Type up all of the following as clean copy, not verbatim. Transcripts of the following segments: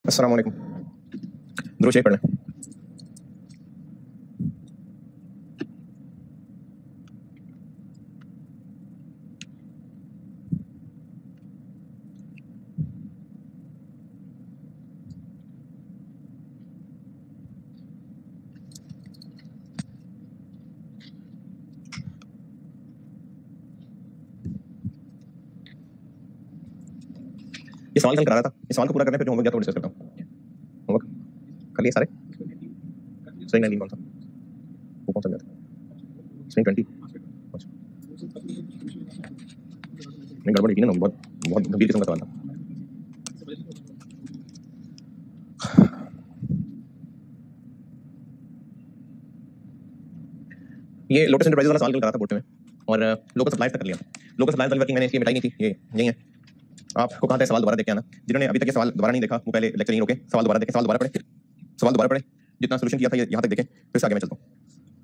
अस्सलाम वालेकुम। दुरूद शरीफ पढ़ना। ये सवाल कल करा रहा था, इस सवाल को पूरा करने पे जो होमवर्क दिया तो डिस्कस करता हूँ। होमवर्क कर लिए सारे? सही 19 कौन था? वो कौन सा दिया था? सही 20। अच्छा, नहीं गड़बड़ यकीन है ना, बहुत बहुत गंभीर किस्म का सवाल था। ये लोटस एंटरप्राइजेज वाला सवाल कल करा था बोर्ड में, और लोकल सप्लाईज तक कर लिया। लोकल सप्लाईज वाली वर्किंग मैंने इसलिए मिटाई नहीं थी, ये यही है। आपको कहा था सवाल दोबारा देख के आना। जिन्होंने अभी तक ये सवाल दोबारा नहीं देखा वो पहले लेक्चर नहीं रोके, सवाल दोबारा देखें, सवाल दोबारा पढ़े, सवाल दोबारा पढ़े। जितना सोल्यूशन किया था ये यहाँ तक देखें, फिर से आगे मैं चलता हूँ।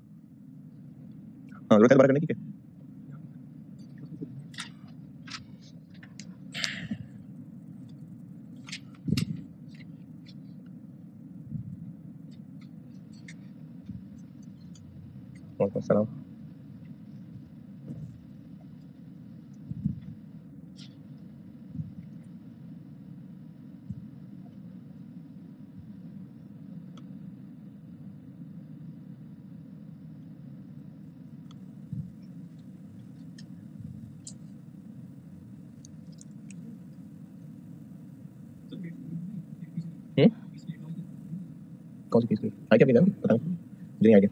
हाँ, जरूरत है दोबारा करने की क्या? वालेकुम अस्सलाम। कौन सी चीज़ की आई क्या? अपनी पता नहीं, मुझे नहीं आइडिया।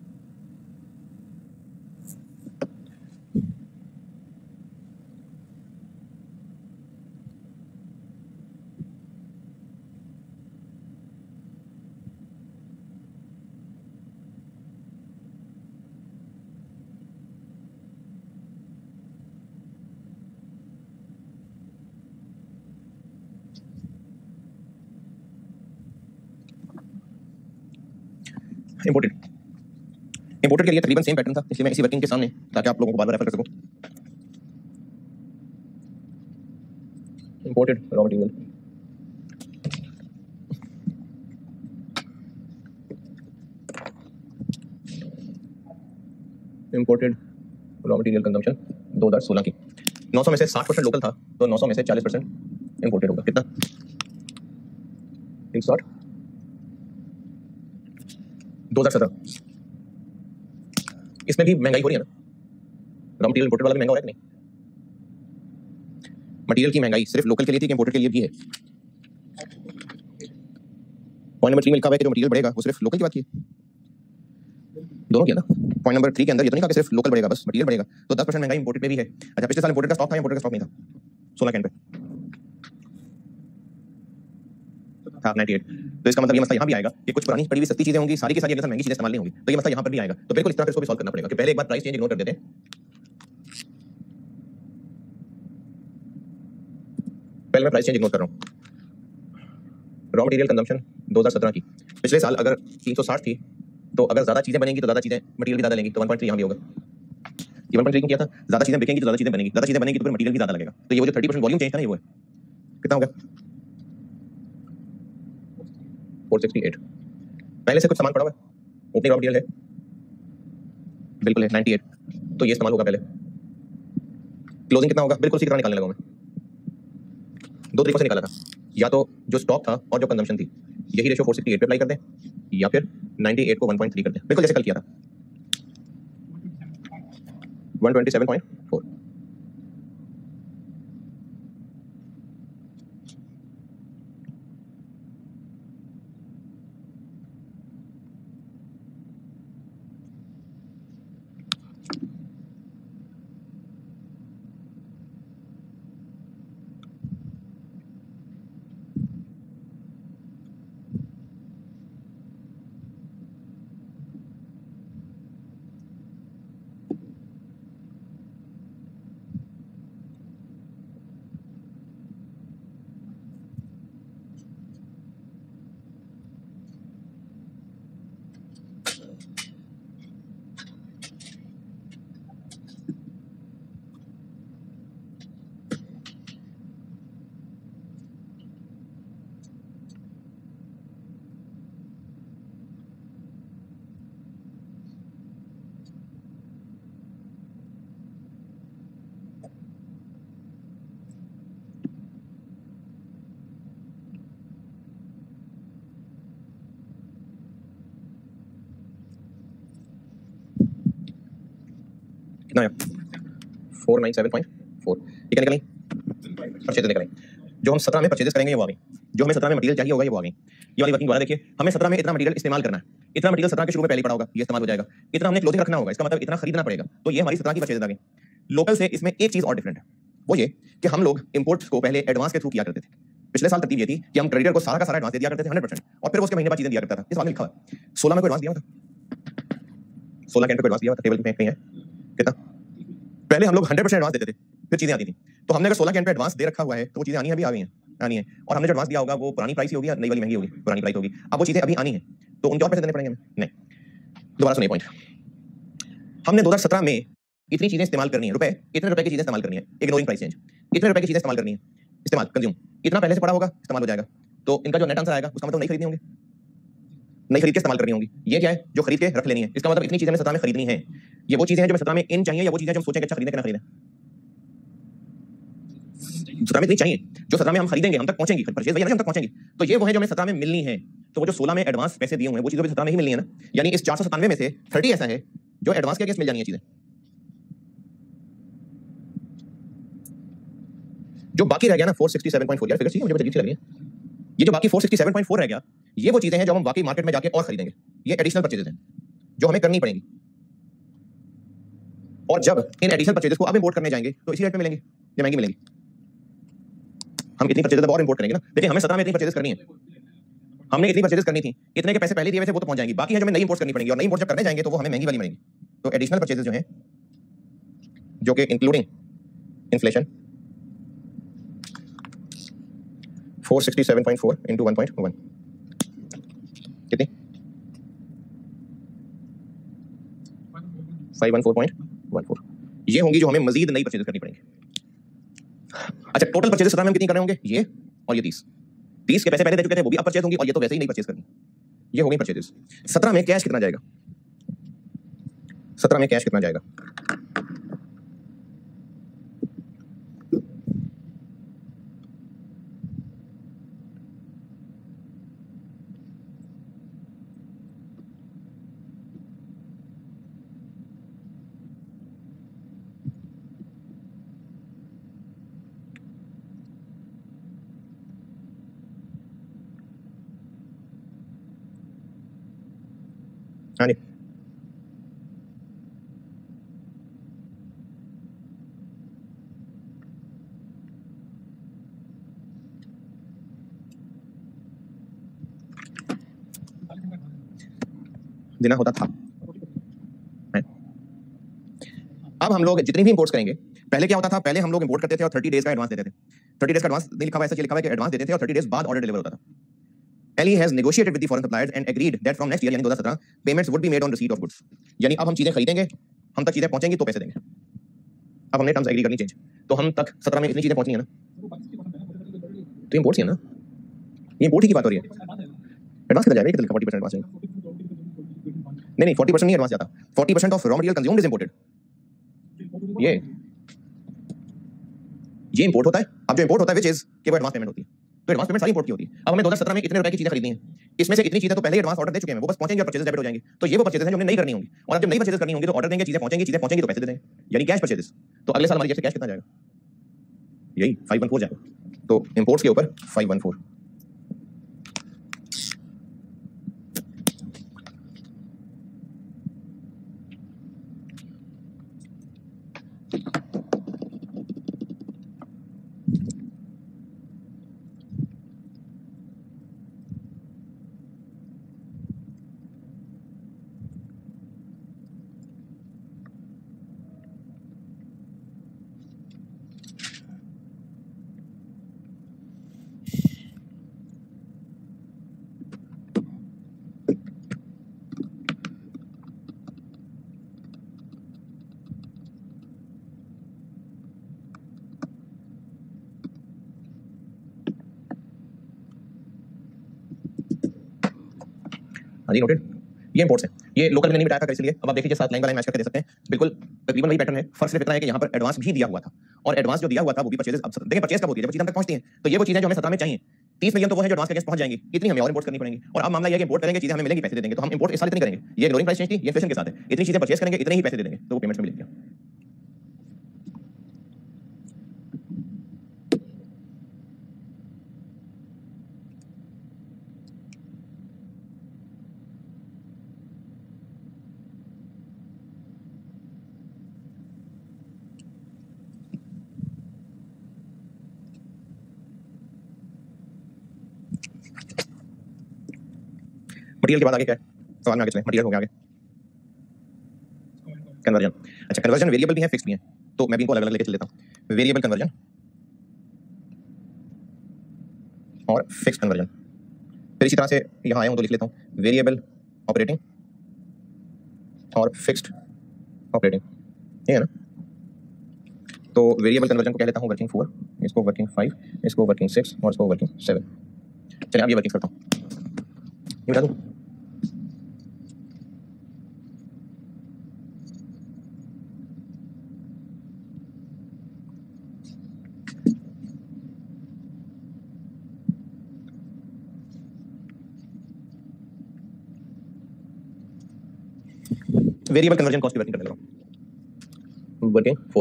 इंपोर्टेड इंपोर्टेड के लिए तकरीबन सेम पैटर्न था, इसलिए मैं इसी वर्किंग के सामने, ताकि आप लोगों को बार बार रेफर कर सकूं। Imported raw material, imported raw material consumption 2016 की 900 में से 60% लोकल था, तो 900 में से 40% इंपोर्टेड होगा। कितना? 360 2017। इसमें भी महंगाई हो रही है ना, रॉ मटेरियल इंपोर्टेड वाला भी महंगा हो रहा है कि नहीं? मटेरियल की महंगाई सिर्फ लोकल के लिए थी कि इंपोर्टेड के लिए भी है? पॉइंट नंबर 3 में लिखा हुआ है कि जो मटेरियल बढ़ेगा वो सिर्फ लोकल की बात की है, दोनों किया ना। पॉइंट नंबर 3 के अंदर ये तो नहीं कहा कि सिर्फ लोकल बढ़ेगा, बस मटेरियल बढ़ेगा, तो 10% महंगाई इंपोर्टेड पे भी है। अच्छा, पिछले साल इंपोर्टेड का स्टॉक था, इंपोर्टेड का स्टॉक नहीं था 16 कैन पे था 98। तो इसका मतलब ये मसला यहाँ भी आएगा कि कुछ पुरानी पड़ी हुई सस्ती चीजें होंगी, सारी की सारी अगले साल महंगी चीजें इस्तेमाल नहीं होंगी, तो ये मसला यहाँ पर भी आएगा। तो बिल्कुल इस तरह से इसको भी सॉल्व करना पड़ेगा कि पहले एक बार प्राइस चेंज इग्नोर कर देते हैं, पहले मैं प्राइस चेंज इग्नोर कर रहा हूँ। रॉ मटेरियल कंजम्पशन 2017 की, पिछले साल अगर 360 थी, तो अगर ज्यादा चीजें बनेंगी तो ज्यादा चीजें मटेरियल भी ज्यादा लेंगी, तो 1.3 यहाँ भी होगा। ये 1.3 क्यों किया था? ज्यादा चीजें बिकेंगी तो ज्यादा चीजें बनेंगी, ज्यादा चीजें बनेंगी तो फिर मटेरियल भी ज्यादा लगेगा, तो ये वो जो 30% वॉल्यूम चेंज था ना, ये वो है। कितना हो गया? 468। पहले से कुछ सामान पड़ा हुआ है, ओपनिंग रॉ मटेरियल है, बिल्कुल है 98, तो ये इस्तेमाल होगा पहले। क्लोजिंग कितना होगा? बिल्कुल उसी की तरह निकालने लगा मैं, दो तरीकों से निकाला था, या तो जो स्टॉक था और जो कंजम्पशन थी, यही रेशो 468 पे अप्लाई कर दें, या फिर 98 को 1.3 कर दें, बिल्कुल जैसे कल किया था 127.4। कितना आया 497.4, ये क्या निकली परचेज निकले। जो हम 17 में परचेजेस करेंगे ये वो आ गई, जो हमें 17 में मटेरियल चाहिए होगा ये वो आ गई। ये वाली वर्किंग दोबारा देखिए, हमें 17 में इतना मटेरियल इस्तेमाल करना है, इतना मटेरियल 17 के शुरू में पहले ही पड़ा होगा, ये इस्तेमाल हो जाएगा। इतना हमने क्लोजिंग रखना होगा, इसका मतलब इतना खरीदना पड़ेगा, तो ये हमारी 17 की परचेजेस आ गई। लोकल से इसमें एक चीज और डिफरेंट है, वो ये कि हम लोग इंपोर्ट्स को पहले एडवांस के थ्रू किया करते थे। पिछले साल तरतीब ये थी कि हम क्रेडिटर को सारा का सारा एडवांस दे दिया करते थे 100%, और फिर उसके महीने बाद चीजें दिया करता था। इस बात में लिखा है 16 में कोई एडवांस दिया था, 16 कैंट को एडवांस दिया था, टेबल में कहीं है कितना। पहले हम लोग 100% एडवांस देते थे, फिर चीजें आती थी। तो हमने अगर 16 कैंट पे एडवांस दे रखा हुआ है तो वो चीजें आनी है, अभी आ गई हैं, आनी है। और हमने जो एडवांस दिया होगा वो पुरानी प्राइस ही होगी या नई वाली महंगी होगी, पुरानी प्राइस होगी। अब वो चीजें अभी आनी है तो उनके और पैसे देने पड़ेंगे हमें? नहीं। दोबारा सुनिए पॉइंट, हमने 2017 में इतनी चीजें इस्तेमाल करनी है, इतने रुपए की चीजें इस्तेमाल करनी है, इग्नोरिंग प्राइस चेंज, इतने रुपए की चीजें इस्तेमाल करनी है, इस्तेमाल कंज्यूम इतना पहले से पड़ा होगा, इस्तेमाल हो जाएगा। तो इनका जो नेट आंसर आएगा उसका मतलब नहीं खरीदनी होंगे, नहीं खरीद के इस्तेमाल करनी होगी। ये क्या है? जो खरीद के रख लेनी है। इसका मतलब इतनी चीजें हमें 17 में खरीदनी है। ये वो चीजें हैं जो हमें 17 में इन चाहिए, या वो चीजें जो हम सोचेंगे अच्छा खरीदने के ना खरीदें? 17 में इतनी चाहिए जो 17 में हम खरीदेंगे, हम तक पहुंचेंगी, परचेज भैया हम तक पहुंचेंगी। तो ये वो है जो हमें 17 में मिलनी है। तो वो जो 16 में एडवांस पैसे दिए हुए हैं वो चीजें भी 17 में ही मिलनी है ना। यानी इस 497 में से 30 ऐसा है जो एडवांस के अगेंस्ट मिल जानी है चीजें। जो बाकी रह गया ना 467.4, यार फिगर चाहिए मुझे, अजीब सी लग रही है। ये जो बाकी 467.4 रह गया, ये वो चीजें हैं जो हम वाकई मार्केट में जाके और खरीदेंगे। ये एडिशनल परचेजेस हैं जो हमें करनी पड़ेंगी। और जब इन एडिशनल परचेजेस को अब इंपोर्ट करने जाएंगे तो इसी रेट पे मिलेंगे या महंगी मिलेंगी? हम इतनी परचेजेस और इंपोर्ट करेंगे ना। देखिए हमें 17 में इतनी परचेजेस करनी है, हमने इतनी परचेजेस करनी थी, इतने के पैसे पहले दिए हुए थे वो तो पहुंच जाएंगी। बाकी है जो हमें नई इंपोर्ट करनी पड़ेगी, और नई इंपोर्ट जब करने जाएंगे तो वो हमें महंगी वाली मिलेंगी। तो एडिशनल परचेजेस जो हैं, जो कि इंक्लूडिंग इन्फ्लेशन 467.4 into 1.1 कितनी 514.14, ये होंगी जो हमें मजीद नई परचेज करनी पड़ेंगी। अच्छा टोटल परचेज 17 में हम कितनी कर रहे होंगे? ये और ये 30 के पैसे पहले दे चुके थे वो भी अब परचेज होंगी, और ये तो वैसे ही नई परचेज करनी। ये हो गई परचेजेस। 17 में कैश कितना जाएगा? 17 में कैश कितना जाएगा? हाँ जी देना होता था। अब हम लोग जितनी भी इंपोर्ट्स करेंगे, पहले क्या होता था? पहले हम लोग इंपोर्ट करते थे और 30 डेज का एडवांस देते थे। 30 डेज का एडवांस नहीं लिखा हुआ, ऐसा लिखा हुआ है कि एडवांस देते थे और 30 डेज बाद ऑर्डर डिलीवर होता था। Ally has negotiated with the foreign suppliers and agreed that from next year यानी 2017 payments would be made on receipt of goods. यानी अब हम चीजें खरीदेंगे, हम तक चीजें पहुंचेंगी तो पैसे देंगे। अब हमने टर्म्स एग्री करनी चेंज, तो हम तक 17 में इतनी चीजें पहुंचनी है ना, तो इंपोर्ट्स ही है ना, ये इंपोर्ट ही की बात हो रही है। एडवांस कितना जाएगा? कितना लिखा 40% एडवांस जाएगा? नहीं 40% नहीं एडवांस जाता, 40% of raw material consumed is imported. ये इंपोर्ट होता है। अब जो इंपोर्ट होता है विच इज कि वो एडवांस पेमेंट होती है, तो एडवांस पेमेंट सारी इंपोर्ट की होती है। अब हमें 2017 में इतने रुपए की चीजें खरीदनी है, इसमें से इतनी चीजें तो पहले ही एडवांस ऑर्डर दे चुके हैं, वो बस पहुंचेंगे और परचेज डेबिट हो जाएंगे। तो ये वो परचेज हैं जो हमने नहीं करनी होंगी, और अब जब नई परचेज करनी होंगी तो ऑर्डर देंगे, चीजें पहुंचेंगी तो पैसे दे देंगे, यानी कैश परचेजेस। तो अगले साल हमारी जेब से कैश कितना जाएगा? यही 514 जाएगा। तो इंपोर्ट्स के ऊपर 514। हाँ जी नोटेड। ये इंपोर्ट्स है, ये लोकल में नहीं बिठाया था इसलिए। अब आप देखिए साथ लाइन बाय लाइन मैच करके दे सकते हैं, बिल्कुल तकरीबन वही पैटर्न है। फर्क सिर्फ इतना है कि यहाँ पर एडवांस भी दिया हुआ था, और एडवांस जो दिया हुआ था वो भी परचेजेस। अब देखिए परचेज कब होती है? जब चीजें हम तक पहुंचती हैं। तो ये वो चीजें जो हमें 17 में चाहिए, 30 मिलियन तो वो है जो एडवांस के अगेंस्ट पहुंच जाएंगी, इतनी हमें और इंपोर्ट करनी पड़ेंगी। और अब मामला ये है कि इंपोर्ट करेंगे, चीजें हमें मिलेंगी, पैसे दे देंगे। तो हम इंपोर्ट इस साल इतनी करेंगे, ये इग्नोरिंग प्राइस चेंज थी, ये इन्फ्लेशन के साथ है, इतनी चीजें परचेज करेंगे, इतने ही पैसे दे देंगे, तो वो पेमेंट्स में मिलेंगे। मटेरियल के बाद आगे क्या है सवाल में? आगे चले, मटेरियल हो गया, आगे कन्वर्जन। अच्छा, कन्वर्जन वेरिएबल भी है, फिक्स भी है, तो मैं भी इनको अलग अलग लेके चल लेता हूँ। वेरिएबल कन्वर्जन और फिक्स कन्वर्जन। फिर इसी तरह से यहाँ आया हूँ तो लिख लेता हूँ वेरिएबल ऑपरेटिंग और फिक्स्ड ऑपरेटिंग, ये है ना। तो वेरिएबल कन्वर्जन को कह लेता हूँ वर्किंग 4, इसको वर्किंग 5, इसको वर्किंग 6 और इसको वर्किंग 7। चलिए अब ये वर्किंग करता हूँ, ये बता दूँ। वेरिएबल कन्वर्जन कॉस्ट की वर्किंग करने लगा, वर्किंग 4।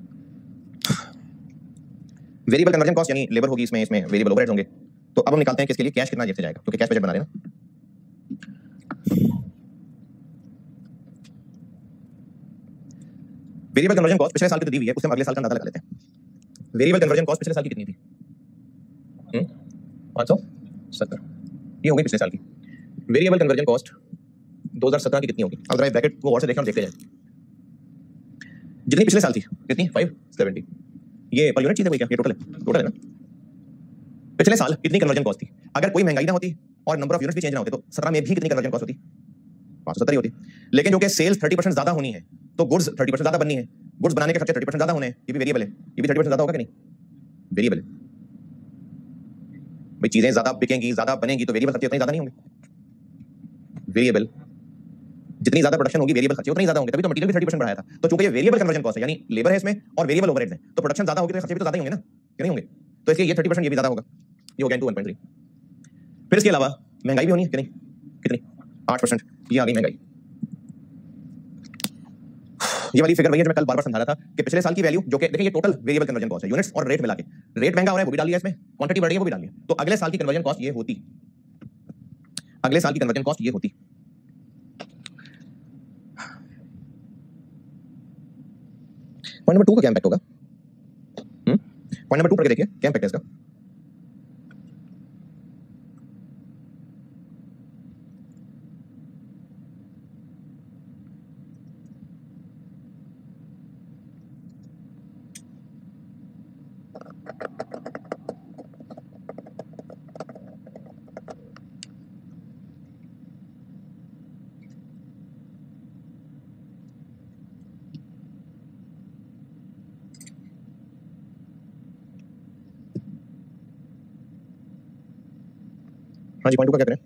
वेरिएबल कन्वर्जन कॉस्ट यानी लेबर होगी, इसमें वेरिएबल ओवरहेड्स होंगे। तो अब हम निकालते हैं किसके लिए, कैश कितना जेब से जाएगा, क्योंकि कैश बजट बना रहे हैं ना। वेरिएबल कन्वर्जन कॉस्ट पिछले साल की तो दी हुई है, उससे हम अगले साल का अंदाजा लगा लेते हैं। वेरिएबल कन्वर्जन कॉस्ट पिछले साल की कितनी थी? 570, ये हो गई पिछले साल की। वेरिएबल कन्वर्जन कॉस्ट 2017 की कितनी होगी? अब जरा ब्रैकेट को और से देखना, देखते जाए। जितनी पिछले साल थी कितनी? 570। ये पर यूनिट चीज है कोई क्या? ये टोटल है ना। पिछले साल कितनी कन्वर्जन कॉस्ट थी? अगर कोई महंगाई ना होती और नंबर ऑफ यूनिट्स भी चेंज ना होते तो 17 में भी कितनी कन्वर्जन कॉस्ट होती? 570 ही होती। लेकिन जो कि सेल्स 30% ज्यादा होनी है तो गुड्स 30% ज्यादा बननी है, गुड्स बनाने के खर्चे 30% ज्यादा होने हैं, ये भी वेरिएबल है, ये भी 30% ज्यादा होगा कि नहीं? वेरिएबल है भाई, चीजें ज्यादा बिकेंगी, ज्यादा बनेंगी तो वेरिएबल खर्चे उतने ज्यादा नहीं होंगे। वेरिएबल जितनी ज्यादा प्रोडक्शन होगी वेरिएबल खर्चे उतने ज्यादा होंगे, तभी तो मटेरियल भी 30% बढ़ाया था। तो चूंकि ये वेरिएबल कन्वर्जन कॉस्ट है यानी लेबर है इसमें और वेरिएबल ओवरहेड्स है, तो प्रोडक्शन ज्यादा होगी तो खर्चे भी तो ज्यादा ही होंगे ना, क्यों नहीं होंगे? तो इसलिए ये 30% ये भी ज्यादा होगा, ये हो गया 1.3। फिर इसके अलावा महंगाई भी होनी है कि नहीं? कितनी? 8%, ये आ गई महंगाई। ये वाली फिगर वही है जो मैं कल बार-बार समझा रहा था कि पिछले साल की वैल्यू जो कि देखिए ये टोटल वेरिएबल कन्वर्जन कॉस्ट है, यूनिट्स और रेट मिला के। रेट महंगा हो रहा है वो भी डाल दिया इसमें, क्वांटिटी बढ़ रही है वो भी डाल दिया, तो अगले साल की कन्वर्जन कॉस्ट ये होती, अगले साल की कन्वर्जन कॉस्ट ये होती। पॉइंट नंबर 2 का क्या इंपैक्ट होगा? पॉइंट नंबर 2 पर देखिए क्या इंपैक्ट है इसका। हाँ जी, पॉइंट 2 का क्या करें?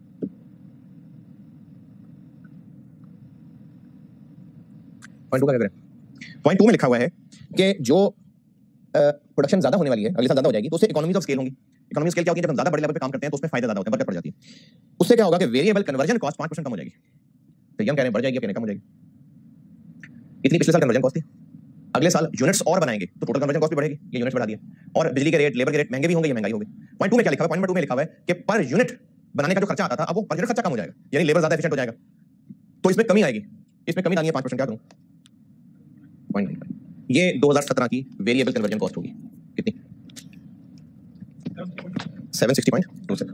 पॉइंट 2 का क्या करें? पॉइंट 2 में लिखा हुआ है कि जो प्रोडक्शन ज्यादा होने वाली है, अगले साल ज्यादा हो जाएगी, तो उससे इकोनॉमीज ऑफ स्केल होंगी। इकोनॉमी स्केल क्या होगी? जब हम ज्यादा बड़े लेवल पे काम करते हैं तो उसमें फायदा ज्यादा होता है, बरकत पड़ जाती है। उससे क्या होगा कि वेरिएबल कन्वर्जन कॉस्ट 5% कम हो जाएगी। तो ये हम कह रहे हैं बढ़ जाएगी, कहने कम हो जाएगी। इतनी पिछले साल कन्वर्जन कॉस्ट थी, अगले साल यूनिट्स और बनाएंगे तो टोटल कन्वर्जन कॉस्ट भी बढ़ेगी, ये यूनिट्स बढ़ा दिया। और बिजली के रेट, लेबर के रेट महंगे भी होंगे, ये महंगाई होगी। पॉइंट 2 में क्या लिखा हुआ है? पॉइंट नंबर 2 में लिखा हुआ है कि पर यूनिट बनाने का जो खर्चा आता था अब वो पर यूनिट खर्चा कम हो जाएगा, यानी लेबर ज्यादा एफिशिएंट हो जाएगा, तो इसमें कमी आएगी। इसमें कमी लानी है 5%, क्या करूं? पॉइंट ये 2017 की वेरिएबल कन्वर्जन कॉस्ट होगी कितनी? 760.27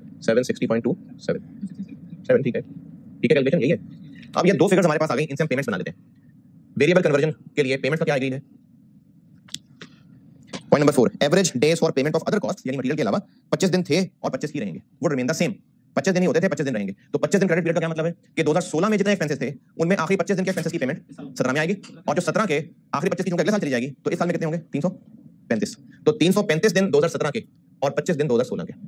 760.27 ठीक है, कैलकुलेशन यही है। अब ये दो फिगर्स हमारे पास आ गई, इनसे हम पेमेंट्स बना लेते हैं। वेरिएबल कन्वर्जन के लिए पेमेंट का क्या आ गई है? Point number 4, average days for payment of other cost, यानी मटेरियल के अलावा 25 दिन थे और 25 ही रहेंगे, वो रिमेन द सेम। 25 दिन ही होते थे, 25 दिन रहेंगे। तो 25 दिन क्रेडिट पीरियड का क्या मतलब है कि 2016 में जितने एक्सपेंसेस थे उनमें आखिरी 25 दिन के एक्सपेंसेस की पेमेंट 17 में आएगी, और जो 17 के आखिरी 25 की चूंकि अगले साल चली जाएगी तो इस साल में कितने होंगे? 335। तो 335 दिन 2017 के और 25 दिन 2016 के।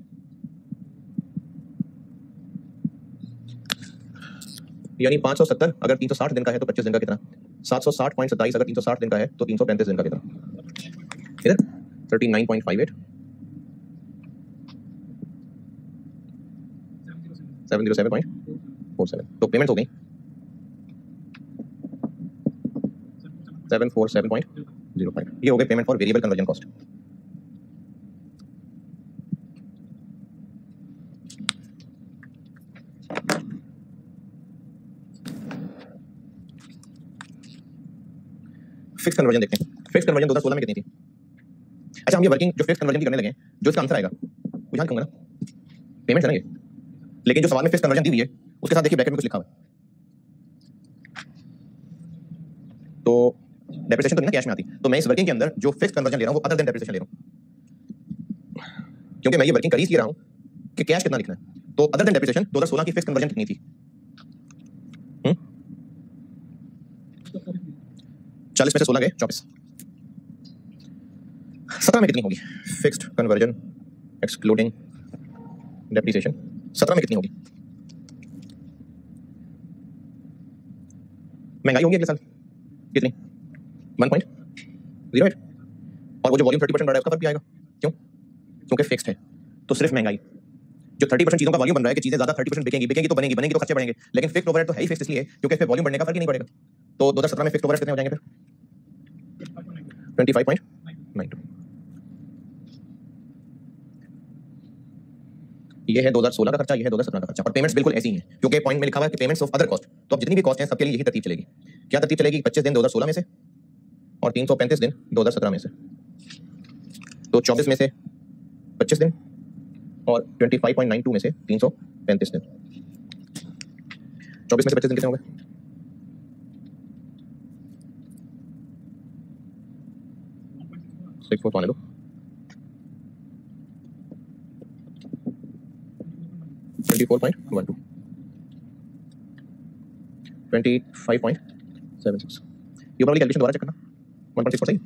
यानी 570 अगर 360 दिन का है तो 25 दिन का कितना? 760.27 अगर 360 दिन का है तो 335 दिन का कितना? इधर 39.58 707.47। तो पेमेंट हो गई 747.05। ये हो गए payment for variable conversion cost. Fix conversion देखते हैं। फिक्स कन्वर्जन 2016 में कितनी थी? अच्छा, हम ये वर्किंग जो फिक्स कन्वर्जन की करने लगे, जो इसका आंसर आएगा वो यहाँ लिखूंगा ना, पेमेंट है ना ये। लेकिन जो सवाल में फिक्स कन्वर्जन दी हुई है उसके साथ देखिए ब्रैकेट में कुछ लिखा हुआ है, तो डेप्रिसिएशन तो नहीं ना कैश में आती, तो मैं इस वर्किंग के अंदर जो फिक्स कन्वर्जन ले रहा हूं वो अदर देन डेप्रिसिएशन ले रहा हूं, क्योंकि मैं ये वर्किंग कर ही रहा हूं कि कैश कितना लिखना है। तो अदर देन डेप्रिसिएशन 2016 की फिक्स कन्वर्जन कितनी थी? 40 में से 16 गए 24। 17 में कितनी होगी फिक्स्ड कन्वर्जन एक्सक्लूडिंग डेप्रिसिएशन? 17 में कितनी होगी? महंगाई होगी अगले साल कितनी? 1.08। और वो जो वॉल्यूम 30% बढ़ रहा है उसका फर्क भी आएगा, क्यों? क्योंकि फिक्स्ड है। तो सिर्फ महंगाई, जो 30% चीजों का वॉल्यूम बन रहा है कि चीजें ज्यादा 30% बिकेंगी तो बनेगी तो खर्चे बढ़ेंगे, लेकिन फिक्स्ड ओवरहेड तो है ही फिक्स्ड, इसलिए क्योंकि इसमें वॉल्यूम बढ़ने का फर्क ही नहीं पड़ेगा। तो 2017 में फिक्स्ड ओवरहेड कितने हो जाएंगे फिर? 25.92। ये है 2016 का खर्चा, ये है 2017 का खर्चा, और पेमेंट्स बिल्कुल ऐसी ही हैं, क्योंकि पॉइंट में लिखा हुआ है कि पेमेंट्स ऑफ अदर कॉस्ट। तो अब जितनी भी कॉस्ट हैं सबके लिए यही तरतीब चलेगी। क्या तरतीब चलेगी? 25 दिन 2016 में से और 335 दिन 2017 में से। तो 24 में से 25 दिन और 25.92 में से 335 दिन। 24 में से 25 दिन कितने हो गए? 6 4 आने दो, 24.12, 25.76। ये ऊपर वाली कैलकुलेशन दोबारा चेक करना, 1.64 सही?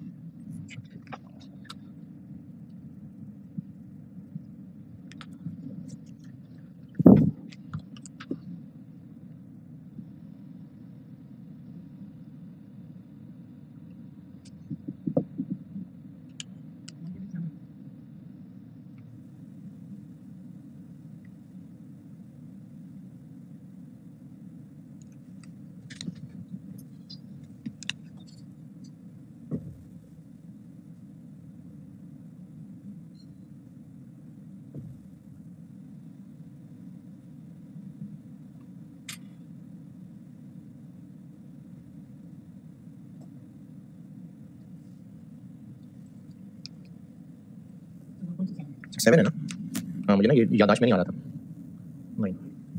सेवन है ना? हाँ मुझे ना ये याददाश्त में नहीं आ रहा था। नहीं,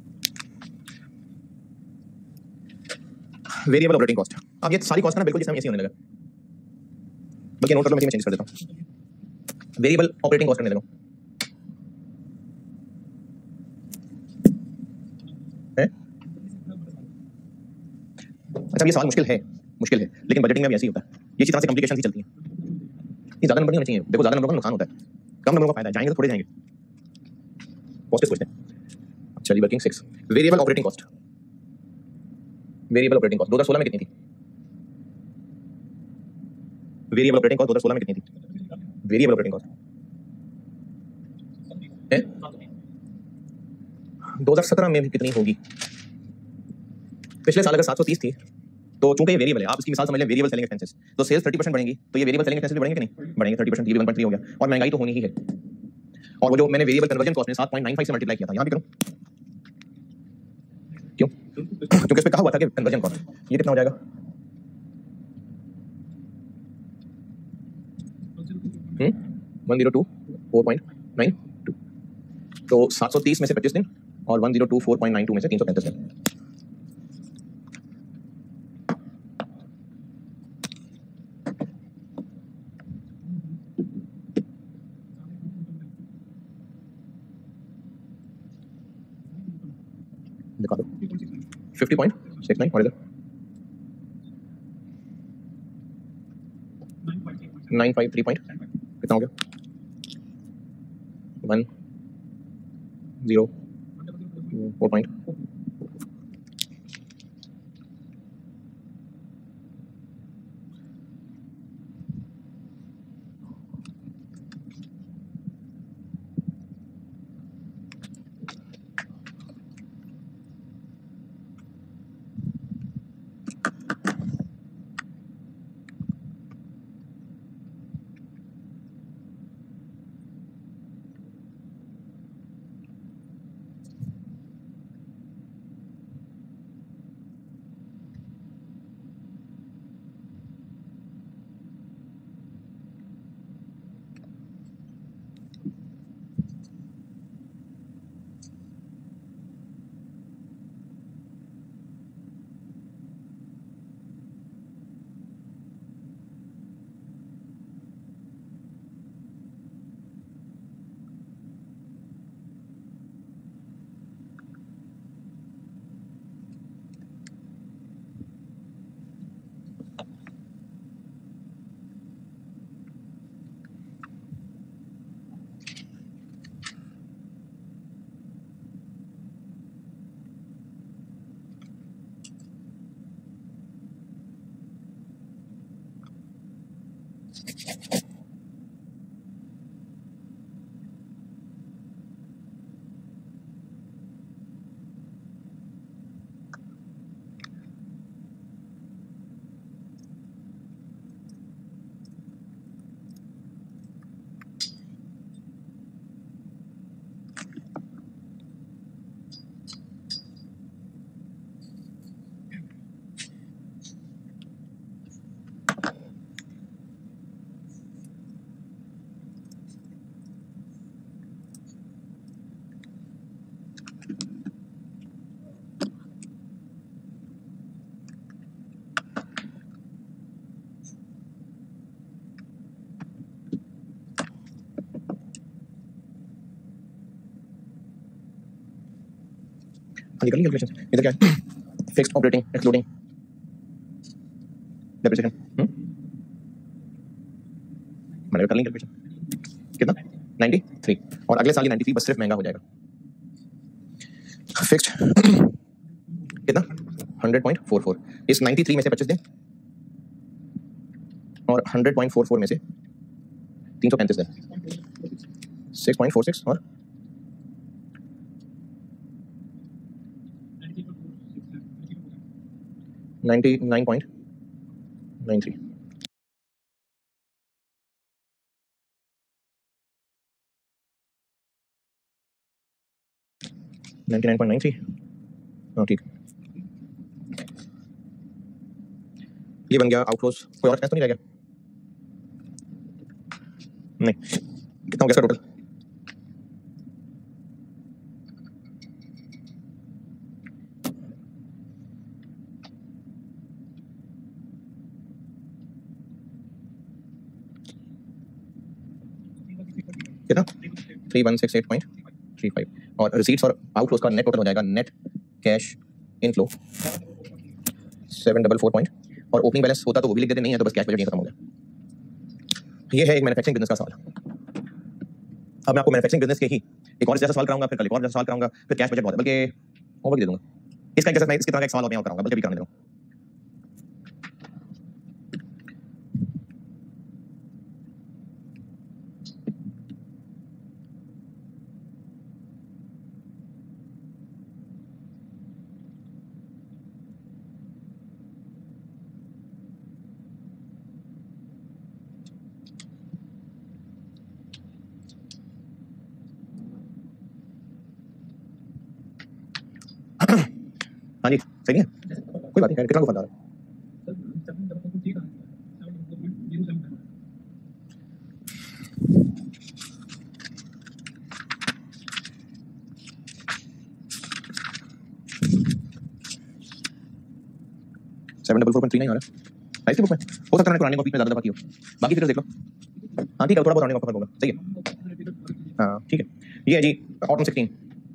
वेरिएबल ऑपरेटिंग कॉस्ट। अब ये सारी कॉस्ट ना बिल्कुल जैसे ऐसे होने लगा, बल्कि नोट कर लो, मैं चेंज कर देता हूँ, वेरिएबल ऑपरेटिंग कॉस्ट करने लगा है। अच्छा ये सवाल मुश्किल है, लेकिन बजटिंग में भी ऐसे ही होता है, ये इसी तरह से कॉम्प्लिकेशन ही चलती है। ये ज्यादा नंबर नहीं होने चाहिए, देखो ज्यादा नंबर का नुकसान होता है, कम नंबरों का फायदा है, जाएंगे तो थोड़े जाएंगे। कॉस्ट सोचते हैं। चलिए working 6, variable operating cost. Variable operating cost 2016 में कितनी थी? वेरिएबल ऑपरेटिंग कॉस्ट 2016 में कितनी थी? वेरिएबल ऑपरेटिंग कॉस्ट है 2017 में भी कितनी होगी? पिछले साल अगर 730 थी, तो चूंकि ये वेरिएबल है, आप इसकी मिसाल समझ लें वेरिएबल सेलिंग एक्सपेंसेस, तो सेल्स 30% बढ़ेंगी, तो ये वेरिएबल सेलिंग एक्सपेंसेस भी बढ़ेंगे कि नहीं बढ़ेंगे? 30%, ये भी 1.3 हो गया, और महंगाई तो होनी ही है। और वो जो मैंने वेरिएबल कन्वर्जन कॉस्ट में 7.95 से मल्टीप्लाई किया था, यहां भी करूं, क्यों? क्योंकि इस पे कहा हुआ था कि कन्वर्जन कॉस्ट, ये कितना हो जाएगा? 102.4.92। तो 730 में से 25 दिन और 1024.92 में से 335 दिन। दिखा दो 50.69 और इधर 953 पॉइंट कितना हो गया? 104 पॉइंट। हाँ निकल कैलकुलेशन। इधर क्या है? Fixed operating excluding depreciation. मैंने कर ली कैलकुलेशन कितना 93 और अगले साल ये 93 बस सिर्फ महंगा हो जाएगा। फिक्स्ड कितना 100.44 इस 93 में से 25 दिन और 100.44 में से 335 दिन 6.46 और 99.93 99.93 हाँ ठीक। ये बन गया आउटफ्लोज। कोई और एक्सपेंस तो नहीं रह गया? नहीं। कितना हो गया इसका टोटल? कितना 3168.35 और रिसीट्स और आउटफ्लोज का नेट टोटल हो जाएगा नेट कैश इनफ्लो 744 और ओपनिंग बैलेंस होता तो वो भी लिख देते, नहीं है तो बस कैश बजट खत्म हो गया। ये है एक मैन्युफैक्चरिंग बिजनेस का सवाल। अब मैं आपको मैन्युफैक्चरिंग बिजनेस के ही एक और जैसा सवाल कराऊंगा, फिर कल एक और जैसा सवाल कराऊंगा, फिर कैश बजट बहुत बल्कि होमवर्क दे दूंगा इसका एक जैसा मैं इसकी तरह का एक सवाल और कराऊंगा बल्कि भी करने दे रहा हूं। हाँ जी सही है, कोई बात नहीं। कितना को फंदा रहा है? सेवन डबल 4.39 आ रहा है राइट बुक में। हो सकता है पुराने कॉपी में ज्यादा दफा की हो, बाकी फिर देख लो। हाँ ठीक है, थोड़ा बहुत आने का फर्क होगा, सही है। हाँ ठीक है, ये है जी ऑटम 16।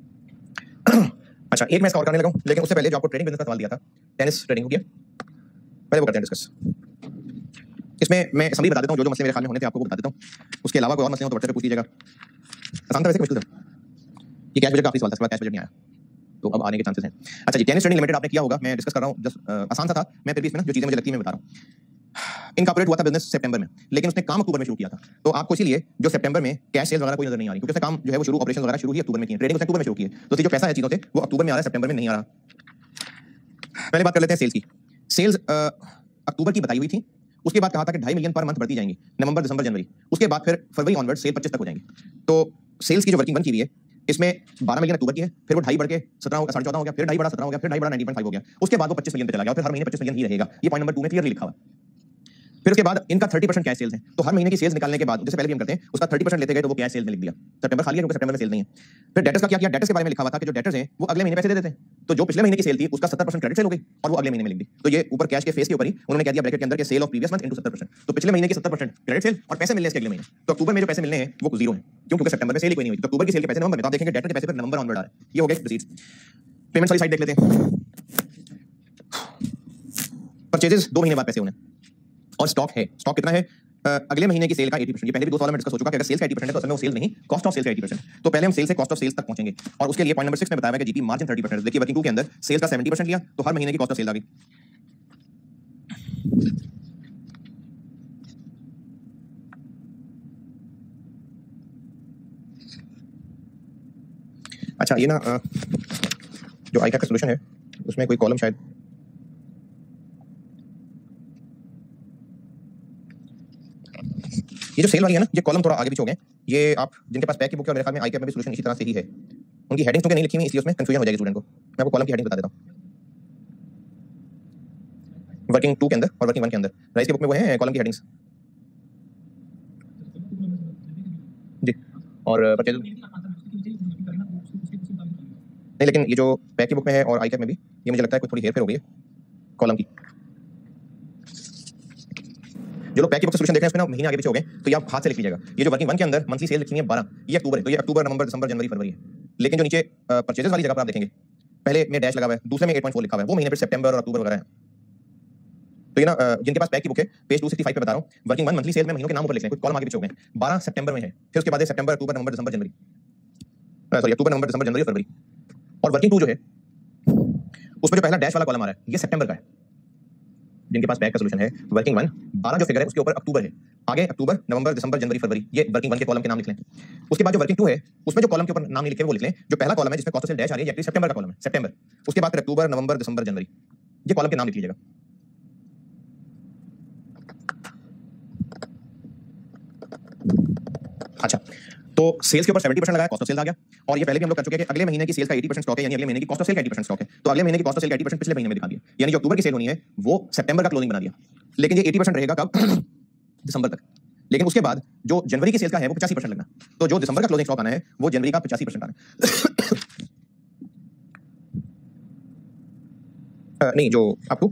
अच्छा एक मैं इसका और करने लगा हूं, लेकिन उससे पहले जो आपको ट्रेडिंग बिजनेस का सवाल दिया था, टेनिस ट्रेडिंग हो गया, पहले वो करते हैं डिस्कस। इसमें मैं समरी बता देता हूं, जो मसले मेरे ख्याल में होने थे आपको बता देता हूं। उसके अलावा कोई और मसले हो तो व्हाट्सएप पे पूछ लीजिएगा। आसान था वैसे मुश्किल था? ये कैश बजट का आखिरी सवाल था, कैश बजट नहीं आया तो अब आने के चांसेस हैं। अच्छा जी टेनिस ट्रेडिंग लिमिटेड आपने किया होगा, मैं डिस्कस कर रहा हूं, जस्ट आसान सा था। मैं फिर भी इसमें जो चीजें मुझे लगती है मैं बता रहा हूं। इनकॉर्पोरेट हुआ था बिजनेस सितंबर में, लेकिन उसने काम अक्टूबर में शुरू किया था। तो आपको इसीलिए जो सितंबर में कैश सेल्स वगैरह कोई नजर नहीं आ रही, क्योंकि उसका काम जो है वो शुरू ऑपरेशन वगैरह शुरू ही अक्टूबर में किए, ट्रेडिंग उसने अक्टूबर में शुरू की है। तो जो पैसा है चीजों से वो अक्टूबर में आ रहा है, सितंबर में नहीं आ रहा। पहले बात कर लेते हैं सेल्स की। सेल्स अक्टूबर की बताई हुई थी, उसके बाद कहा था कि 2.5 मिलियन पर मंथ बढ़ती जाएंगी, नवंबर दिसंबर जनवरी, उसके बाद फिर फरवरी ऑनवर्ड सेल 25 तक हो जाएंगी। तो सेल्स की जो वर्किंग बन की हुई है इसमें 12 मिलियन अक्टूबर की है, फिर वो 2.5 बढ़ के 17 हो गया, 14.5 हो गया, फिर 2.5 बढ़ा 17 हो गया, फिर 2.5 बढ़ा 19.5 हो गया, उसके बाद वो 25 मिलियन पे चला गया, और फिर हर महीने 25 मिलियन ही रहेगा। ये पॉइंट नंबर 2 में क्लियरली लिखा हुआ है। फिर उसके बाद इनका 30% कैश सेल्स है, तो हर महीने की सेल्स निकालने के बाद, जैसे पहले भी हम करते हैं, उसका 30% लेते गए तो वो कैश सेल्स में लिख दिया। सितंबर खाली है क्योंकि सितंबर में सेल नहीं है। फिर डेटर्स का क्या किया, डेटर्स के बारे में लिखा हुआ था कि जो डेटर्स हैं वो अगले महीने पैसे दे देते हैं, तो जो पिछले महीने की सेल थी उसका 70% क्रेडिट सेल हो गई और वो अगले महीने में लिख दी। तो ये ऊपर कैश के फेस के ऊपर ही उन्होंने कह दिया ब्रैकेट के अंदर के sale of previous month into 70%। तो पिछले महीने की 70% क्रेडिट सेल और पैसे मिलने इसके अगले महीने। तो अक्टूबर में जो पैसे मिलने हैं वो जीरो है, क्यों? क्योंकि सितंबर में सेल ही कोई नहीं हुई। तो अक्टूबर की सेल के पैसे नवंबर में, तो आप देखेंगे डेटर के पैसे फिर नवंबर ऑनवर्ड आ रहे हैं। ये हो गए रिसीट्स। पेमेंट्स वाली साइड देख लेते हैं। परचेजेस 2 महीने बाद पैसे होने, और स्टॉक है, स्टॉक कितना है? अगले महीने की सेल का 80%। ये पहले भी 2 साल में डिस्कस हो चुका है कि अगर सेल्स का 80% है तो असल में वो सेल नहीं, कॉस्ट ऑफ सेल्स का 80%। तो पहले हम सेल्स से कॉस्ट ऑफ सेल्स तक पहुंचेंगे, और उसके लिए पॉइंट नंबर 6 में बताया है कि जीपी मार्जिन 30%। देखिए वर्किंग 2 के अंदर सेल्स का 70% लिया तो हर महीने की कॉस्ट ऑफ सेल्स आ गई। अच्छा ये ना जो आईकैप का सॉल्यूशन है उसमें कोई कॉलम शायद ये जो सेल वाली है ना, ये कॉलम थोड़ा आगे पीछे हो गए। ये आप जिनके पास पैक की बुक है और मेरे ख्याल में आईकैप में भी सॉल्यूशन इसी तरह से ही है, उनकी हेडिंग्स तो नहीं लिखी हुई इसलिए उसमें कंफ्यूजन हो जाएगी स्टूडेंट को। मैं आपको कॉलम की हेडिंग बता देता हूं। वर्किंग 2 के अंदर और वर्किंग 1 के अंदर राइस की बुक में वो है कॉलम की हेडिंग्स जी। और परचेज नहीं, लेकिन ये जो पैक की बुक में है और आईकैप में भी, ये मुझे लगता है कोई थोड़ी हेर फेर हो गई है कॉलम की। जो लोग पैक की बुक सॉल्यूशन देख रहे हैं उसमें ना महीने आगे पीछे हो गए, तो ये आप हाथ से लिख लीजिएगा। ये जो वर्किंग 1 के अंदर मंथली सेल लिखी है 12, ये अक्टूबर है, तो ये अक्टूबर नवंबर दिसंबर जनवरी फरवरी है। लेकिन जो नीचे परचेजेस वाली जगह पर आप देखेंगे पहले में डैश लगा हुआ है, दूसरे में 8.4 लिखा हुआ है, वो महीने फिर सितंबर और अक्टूबर वगैरह है। तो ये ना जिनके पास पैक की बुक है पेज 265 पे बता रहा हूं, वर्किंग 1 मंथली सेल में महीनों के नाम ऊपर लिख लें, कुछ कॉलम आगे पीछे हो गए। 12 सितंबर में है, फिर उसके बाद है सितंबर, अक्टूबर, नवंबर, दिसंबर, जनवरी, सॉरी अक्टूबर, नवंबर, दिसंबर, जनवरी, फरवरी। और वर्किंग 2 जो है उसमें जो पहला डैश वाला कॉलम आ रहा है ये सितंबर का है। जिनके पास बैक का सॉल्यूशन है वर्किंग 1, 12 जो फिगर है उसके ऊपर अक्टूबर है, आगे अक्टूबर, नवंबर, दिसंबर, जनवरी, फरवरी, ये वर्किंग 1 के कॉलम के नाम लिख लें। उसके बाद जो वर्किंग 2 है उसमें जो कॉलम के ऊपर नाम नहीं लिखे वो लिख लें। जो पहला कॉलम है जिसमें कॉस्ट ऑफ सेल डैश आ रही है, ये सितंबर का कॉलम है, सितंबर। उसके बाद फिर अक्टूबर, नवंबर, दिसंबर, जनवरी, ये कॉलम के नाम लिख लीजिएगा। अच्छा, तो सेल्स के ऊपर 70% लगाया, कॉस्ट ऑफ सेल आ गया। और ये पहले भी हम लोग कर चुके हैं कि अगले महीने की सेल्स का 80% स्टॉक है, यानी अगले महीने की कॉस्ट ऑफ सेल का 80% स्टॉक है। तो अगले महीने की कॉस्ट ऑफ सेल का 80% पिछले महीने में दिखा दिया, यानी जो अक्टूबर की सेल होनी है वो सितंबर का क्लोजिंग बना दिया। लेकिन ये 80% रहेगा कब? दिसंबर तक। लेकिन उसके बाद जो जनवरी की सेल्स का है वो 85% लगना। तो जो दिसंबर का क्लोजिंग स्टॉक आना है वो जनवरी का 85% आना है। नहीं, जो आपको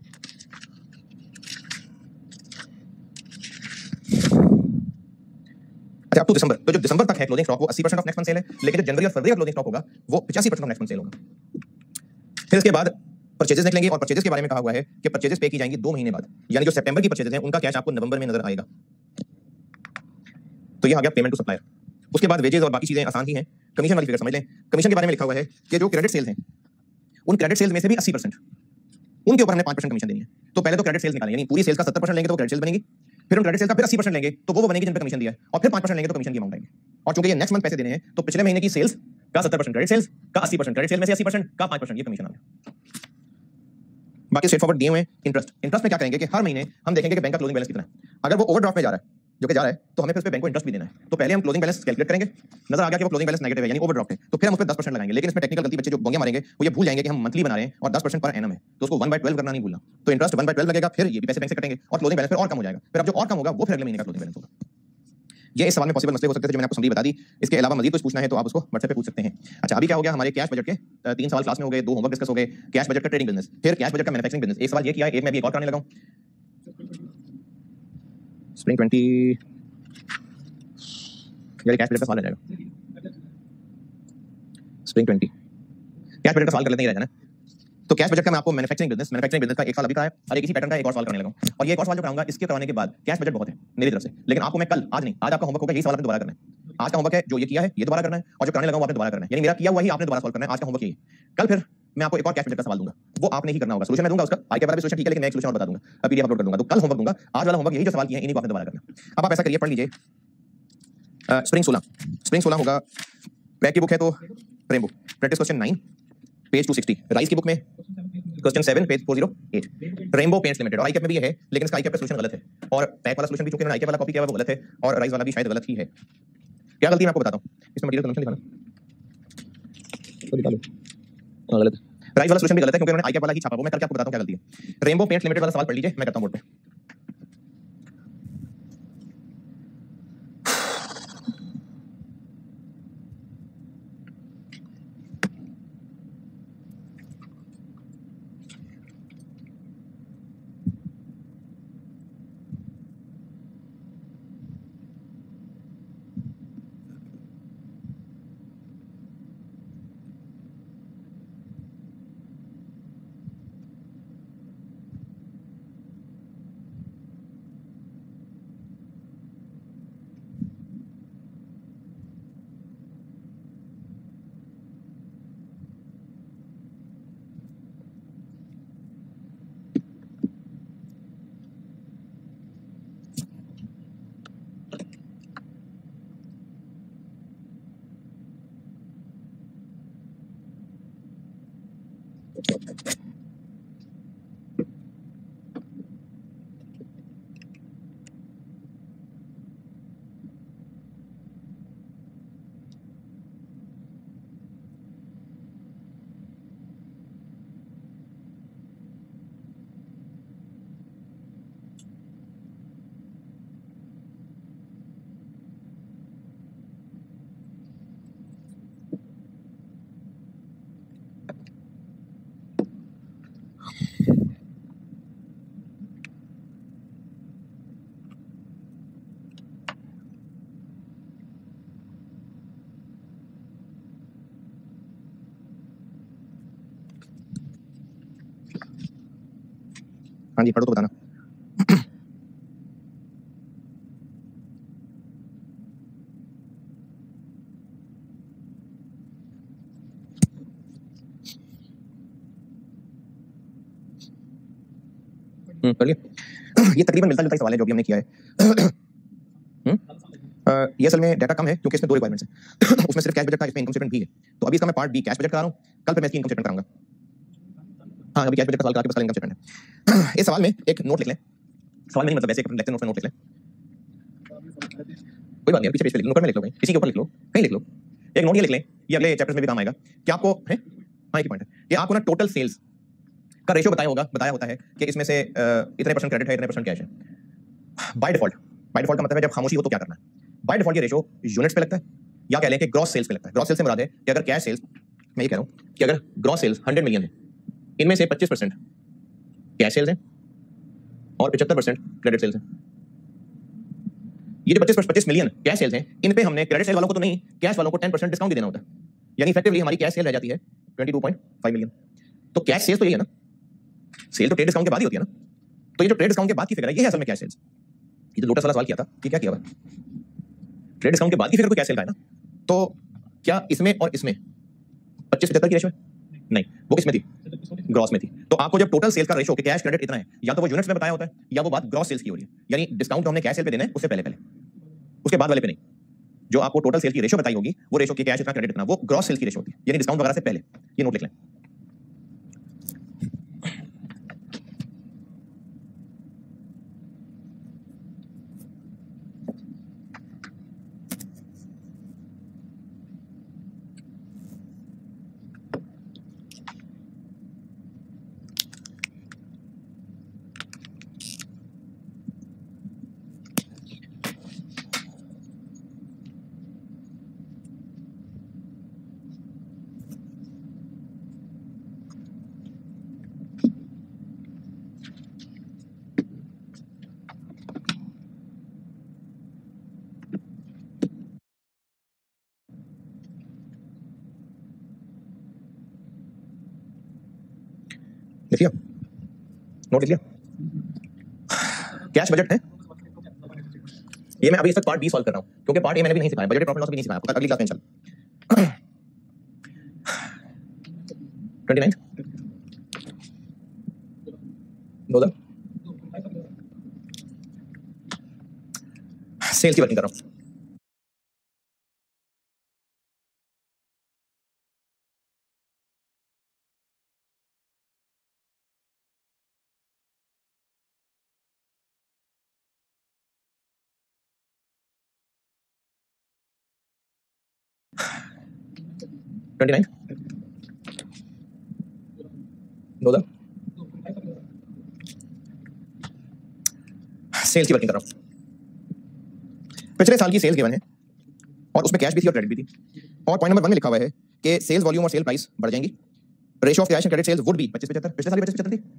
अच्छा अप टू दिसंबर, तो जो दिसंबर तक है क्लोजिंग स्टॉक वो 80% ऑफ नेक्स्ट मंथ सेल है, लेकिन जो जनवरी और फरवरी का क्लोजिंग स्टॉक होगा वो 85% ऑफ नेक्स्ट मंथ सेल होगा। फिर इसके बाद परचेजेस निकलेंगे, और परचेजेस के बारे में कहा हुआ है कि परचेजेस पे की जाएंगी 2 महीने बाद, यानी जो सितंबर की परचेजेस हैं उनका कैश आपको नवंबर में नजर आएगा। तो ये आ गया पेमेंट टू सप्लायर। उसके बाद वेजेस और बाकी चीजें आसान ही हैं। कमीशन वाली फिगर समझ लें। कमीशन के बारे में लिखा हुआ है कि जो क्रेडिट सेल्स हैं उन क्रेडिट सेल्स में से भी 80% उनके ऊपर हमने 5% कमीशन देनी है। तो पहले तो क्रेडिट सेल्स निकालें, यानी पूरी सेल्स का 70% लेंगे तो क्रेडिट सेल्स बनेगी, फिर हम क्रेडिट सेल्स का फिर 80% लेंगे तो वो बनेगी जिन पर कमीशन दिया है, और फिर 5% लेंगे तो कमीशन की अमाउंट आएगी। और चूंकि ये नेक्स्ट मंथ पैसे देने हैं तो पिछले महीने की सेल्स का 70% क्रेडिट सेल्स का 80%, क्रेडिट सेल में से 80% का 5% ये कमीशन आ गया। बाकी स्ट्रेट फॉरवर्ड दिए हुए हैं। इंटरेस्ट में क्या करेंगे कि हर महीने हम देखेंगे कि बैंक का क्लोजिंग बैलेंस कितना है। अगर वो ओवरड्राफ्ट में जा रहा है, जो कि जा रहा है, तो हमें फिर उस पे बैंक को इंटरेस्ट भी देना है। तो पहले हम क्लोजिंग बैलेंस कैलकुलेट करेंगे, नजर आ गया कि वो क्लोजिंग बैलेंस नेगेटिव है यानी ओवरड्राफ्ट है, तो फिर हम उस पे 10% लगाएंगे। लेकिन इसमें टेक्निकल गलती बच्चे जो गोंगे मारेंगे वो ये भूल जाएंगे कि हम मंथली बना रहे हैं और 10% पर एनम है, तो उसको 1/12 करना नहीं भूलना। तो इंटरेस्ट 1/12 लगेगा, फिर ये भी पैसे बैंक से कटेंगे और क्लोजिंग बैलेंस फिर और कम हो जाएगा। फिर अब जो और कम होगा वो फिर अगले महीने का क्लोजिंग बैलेंस होगा। ये इस सवाल में पॉसिबल मसले हो सकते थे जो मैंने आपको समरी बता दी। इसके अलावा मजीद कुछ पूछना है तो आप उसको व्हाट्सएप पे पूछ सकते हैं। अच्छा, अभी क्या हो गया, हमारे कैश बजट के 3 सवाल क्लास में हो गए, 2 होमवर्क डिस्कस हो गए। कैश बजट का ट्रेडिंग बिजनेस, फिर कैश बजट का मैन्युफैक्चरिंग बिजनेस, एक सवाल ये किया है, एक मैं अभी एक और कराने लगा हूं। स्प्रिंग 20 यानी कैश बजट का सवाल आ जाएगा। स्प्रिंग 20 कैश बजट का सवाल कर लेते हैं, रहेगा ना। तो कैश बजट का मैं आपको मैन्युफैक्चरिंग बिजनेस का एक सवाल अभी कराया और एक इसी पैटर्न का एक और सवाल करने लगा हूं। और ये एक और सवाल जो कराऊंगा इसके कराने के बाद कैश बजट बहुत है मेरी तरफ से, लेकिन आपको मैं कल, आज नहीं, आज आपका होमवर्क होगा यही सवाल आपने दोबारा करना है। आज का होमवर्क है जो ये किया है ये दोबारा करना है, और जो कराने लगा वो आपने दोबारा करना है, यानी मेरा किया हुआ ही आपने दोबारा सॉल्व करना है। आज का होमवर्क यही है। कल फिर मैं आपको एक और कैश बजट का सवाल दूंगा, वो आपने ही करना होगा। सोल्यूशन मैं दूंगा उसका, आई के बारे में सोल्यूशन ठीक है, लेकिन मैं एक सोल्यूशन और बता दूंगा, अब पीडीएफ अपलोड कर दूंगा। तो कल होमवर्क दूंगा, आज वाला होमवर्क यही जो सवाल किए हैं इन्हीं को आपने दोबारा करना। अब आप ऐसा करिए, पढ़ लीजिए स्प्रिंग 16 होगा। बैक की बुक है तो rainbow practice question 9 page 260, Rice की बुक में question 7 page 408, rainbow paints limited. और आई कैप में भी ये है, लेकिन इसका आई कैप का सोल्यूशन गलत है, और पैक वाला सोल्यूशन भी चूंकि मैंने आई कैप वाला कॉपी किया हुआ है वो गलत है, और राइस वाला भी शायद गलत ही है। क्या गलती है मैं आपको बताता हूं। इसमें मटेरियल कन्वर्जन दिखाना तो निकालो, हां गलत है। राइस वाला सोल्यूशन भी गलत है क्योंकि मैंने आई कैप वाला ही छापा हुआ। मैं करके आपको बताता हूं क्या गलती है। रेनबो पेंट्स लिमिटेड वाला सवाल पढ़ लीजिए, मैं करता हूं बोर्ड पे। हाँ जी, पढ़ो तो बताना। कर लिया। ये तकरीबन मिलता जुलता सवाल है जो भी हमने किया है। ये असल में डाटा कम है क्योंकि इसमें दो रिक्वायरमेंट्स हैं। उसमें सिर्फ कैश बजट का, इसमें इनकम स्टेटमेंट भी है। तो अभी इसका मैं पार्ट बी कैश बजट करा रहा हूँ, कल फिर मैं इसकी इनकम स्टेटमेंट कराऊंगा। हाँ, अभी कैश बजट का सवाल करा के बस कल इनकम स्टेटमेंट है। इस सवाल में एक नोट लिख लें। सवाल में नहीं, मतलब वैसे एक लेक्चर नोट में नोट लिख लें। कोई बात नहीं, पीछे पेज पे लिख लो, नोट में लिख लो, किसी के ऊपर लिख लो, कहीं लिख लो। एक नोट ये लिख लें, ये अगले चैप्टर्स में भी काम आएगा कि आपको है। हाँ, एक पॉइंट है कि आपको ना टोटल सेल्स का रेशियो बताया होता है कि इसमें से इतने % क्रेडिट है, इतने % कैश है। बाय डिफॉल्ट का मतलब है जब खामोशी हो तो क्या करना है। बाय डिफॉल्ट ये रेशियो यूनिट्स पे लगता है या कह लें कि ग्रॉस सेल्स पे लगता है। ग्रॉस सेल्स से मुराद है कि अगर कैश सेल्स, मैं ये कह रहा हूं कि अगर ग्रॉस सेल्स 100 मिलियन है, इनमें से 25% कैश सेल्स हैं और 75% क्रेडिट सेल्स हैं। ये जो 25 मिलियन कैश सेल्स हैं, इन पे हमने क्रेडिट सेल वालों को तो नहीं, कैश वालों को 10% डिस्काउंट भी देना होता है। यानी इफेक्टिवली हमारी कैश सेल रह जाती है 22.5 मिलियन। तो कैश सेल्स तो यही है ना, सेल तो ट्रेड डिस्काउंट के बाद ही होती है ना। तो ये जो ट्रेड डिस्काउंट के बाद की फिगर है, ये है असल में कैश सेल्स। ये जो लोटस वाला सवाल किया था कि क्या किया हुआ, ट्रेड डिस्काउंट के बाद की फिगर को कैश सेल का है ना। तो क्या इसमें और इसमें 25-75 की रेशियो है? नहीं, वो किसमें थी? ग्रॉस में थी। तो आपको जब टोटल सेल्स का रेशियो कि कैश क्रेडिट इतना है, या तो वो यूनिट्स में बताया होता है या वो बात ग्रॉस सेल्स की हो रही है। यानी डिस्काउंट हमने कैश सेल पे देना है उससे पहले, उसके बाद वाले पे नहीं। जो आपको टोटल सेल की रेशियो बताई होगी, वो रेशियो की कैश इतना क्रेडिट इतना, वो ग्रॉस सेल्स की रेशियो होती है, यानी डिस्काउंट वगैरह से पहले। ये नोट लिख लें। लिख लिया, नोट लिख लिया। कैश बजट है, ये मैं अभी इस तक पार्ट बी सॉल्व कर रहा हूं क्योंकि पार्ट ए मैंने भी नहीं सिखाया, बजट प्रॉफिट लॉस भी नहीं सिखाया आपको, अगली क्लास में इंशाल्लाह। 29 12 सेल्स की वर्किंग कर रहा हूं। सेल्स की वर्किंग कर रहा हूं। पिछले साल की सेल्स गिवन है और उसमें कैश भी थी और क्रेडिट भी थी। और पॉइंट नंबर 1 में लिखा हुआ है कि सेल्स वॉल्यूम और सेल प्राइस बढ़ जाएंगी। Ratio of cash and credit sales would be 25-75। पिछले साल भी 25-75 थी।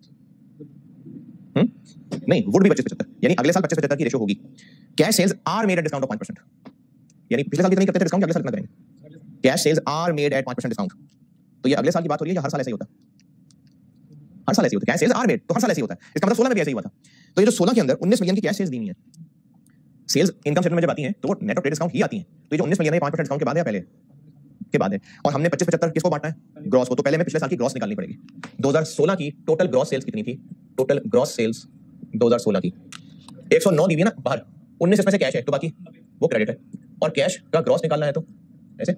नहीं, वुड बी 25-75, यानी अगले साल 25-75 की रेशियो होगी। Cash sales are made at discount of 5%, यानी पिछले साल कितनी करते थे डिस्काउंट, अगले साल कितना करेंगे। Cash sales are made at 5% discount, तो ये अगले साल की बात हो रही है या हर साल ऐसा ही होता है? हर साल ऐसे होता है। कैश सेल्स आर मेड तो हर साल ऐसे होता है। इसका मतलब 16 में भी ऐसे ही हुआ था। तो ये जो 16 के अंदर 19 मिलियन की कैश सेल्स दी हुई है, सेल्स इनकम स्टेटमेंट में जब आती हैं तो वो नेट ऑफ ट्रेड डिस्काउंट ही आती हैं। तो ये जो 19 मिलियन है 5% डिस्काउंट के बाद है या पहले के बाद है। और हमने 25-75 किसको बांटना है, ग्रॉस को। तो पहले हमें पिछले साल की ग्रॉस निकालनी पड़ेगी। 2016 की टोटल ग्रॉस सेल्स कितनी थी? टोटल ग्रॉस सेल्स 2016 की 109 दी हुई है ना बाहर, 19 इसमें से कैश है तो बाकी वो क्रेडिट है। और कैश का ग्रॉस निकालना है तो ऐसे,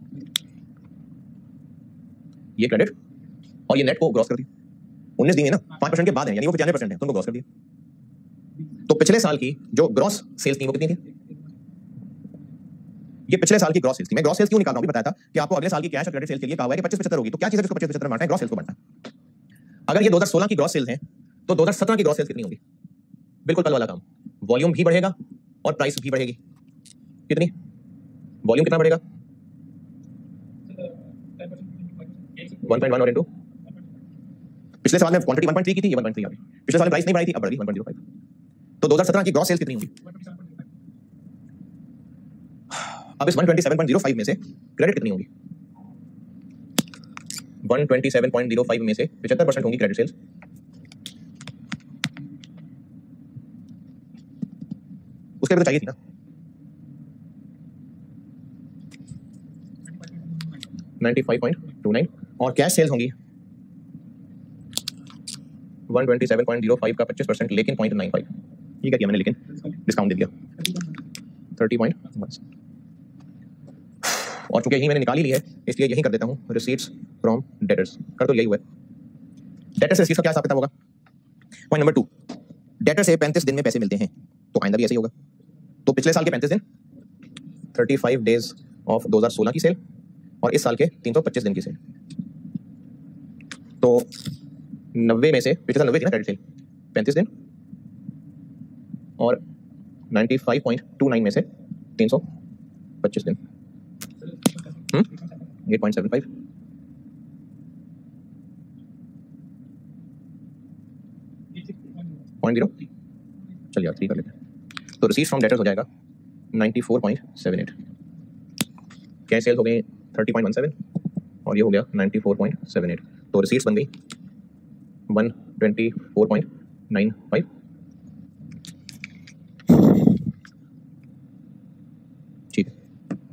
ये क्रेडिट और ये नेट को ग्रॉस कर दिया। 19 दी है ना, 5% के बाद है, यानी वो 95% है, तुमको ग्रॉस कर दिया। तो पिछले साल की जो ग्रॉस सेल्स थी वो कितनी थी? ये पिछले साल की ग्रॉस सेल्स थी। मैं ग्रॉस सेल्स क्यों निकाल रहा हूं, बताया था कि आपको अगले साल की कैश और क्रेडिट सेल्स के लिए कहा हुआ है कि 25-75 होगी। तो क्या चीज है जिसको 25-75 में बांटना है? ग्रॉस सेल्स को बांटना है। अगर ये 2016 की ग्रॉस सेल्स हैं तो 2017 की ग्रॉस सेल्स कितनी होगी? बिल्कुल कल वाला काम, वॉल्यूम भी बढ़ेगा और प्राइस भी बढ़ेगी। कितनी वॉल्यूम, कितना बढ़ेगा? 1.1 और इनटू पिछले साल में क्वांटिटी 1.3 की थी, ये 1.3 आ गई। पिछले साल में प्राइस नहीं बढ़ी थी, अब बढ़ गई 1.05। तो 2017 की ग्रॉस सेल्स कितनी होगी? अब इस 127.05 में से क्रेडिट कितनी होगी? 127.05 में से 75% होंगी क्रेडिट सेल्स लेवल तो चाहिए थी ना। 95.29 और कैश सेल्स होंगी 127.05 का 25%, लेकिन 0.95 ये क्या किया मैंने, लेकिन डिस्काउंट दे दिया 30.1 और चूंकि यही मैंने निकाली ली है इसलिए यही कर देता हूँ रिसीट्स फ्रॉम डेटर्स, कर तो यही हुआ है। डेटर से रिसीट्स का क्या हिसाब किताब होगा। पॉइंट नंबर 2, डेटर से 35 दिन में पैसे मिलते हैं तो आइंदा भी ऐसे ही होगा। तो पिछले साल के 35 दिन 35 डेज ऑफ 2016 की सेल और इस साल के 325 दिन की सेल, तो 90 में से, पिछले साल 90 थी ना क्रेडिट सेल, 35 दिन और 95.29 में से 325 दिन 8.75 0.0 चलिए 3 कर लेते हैं। तो रिसीट्स फ्रॉम डेटर्स हो जाएगा 94.78, कैश सेल्स हो गई 30.17 और ये हो गया 94.78, तो रिसीट्स बन गई 124.95। ठीक है,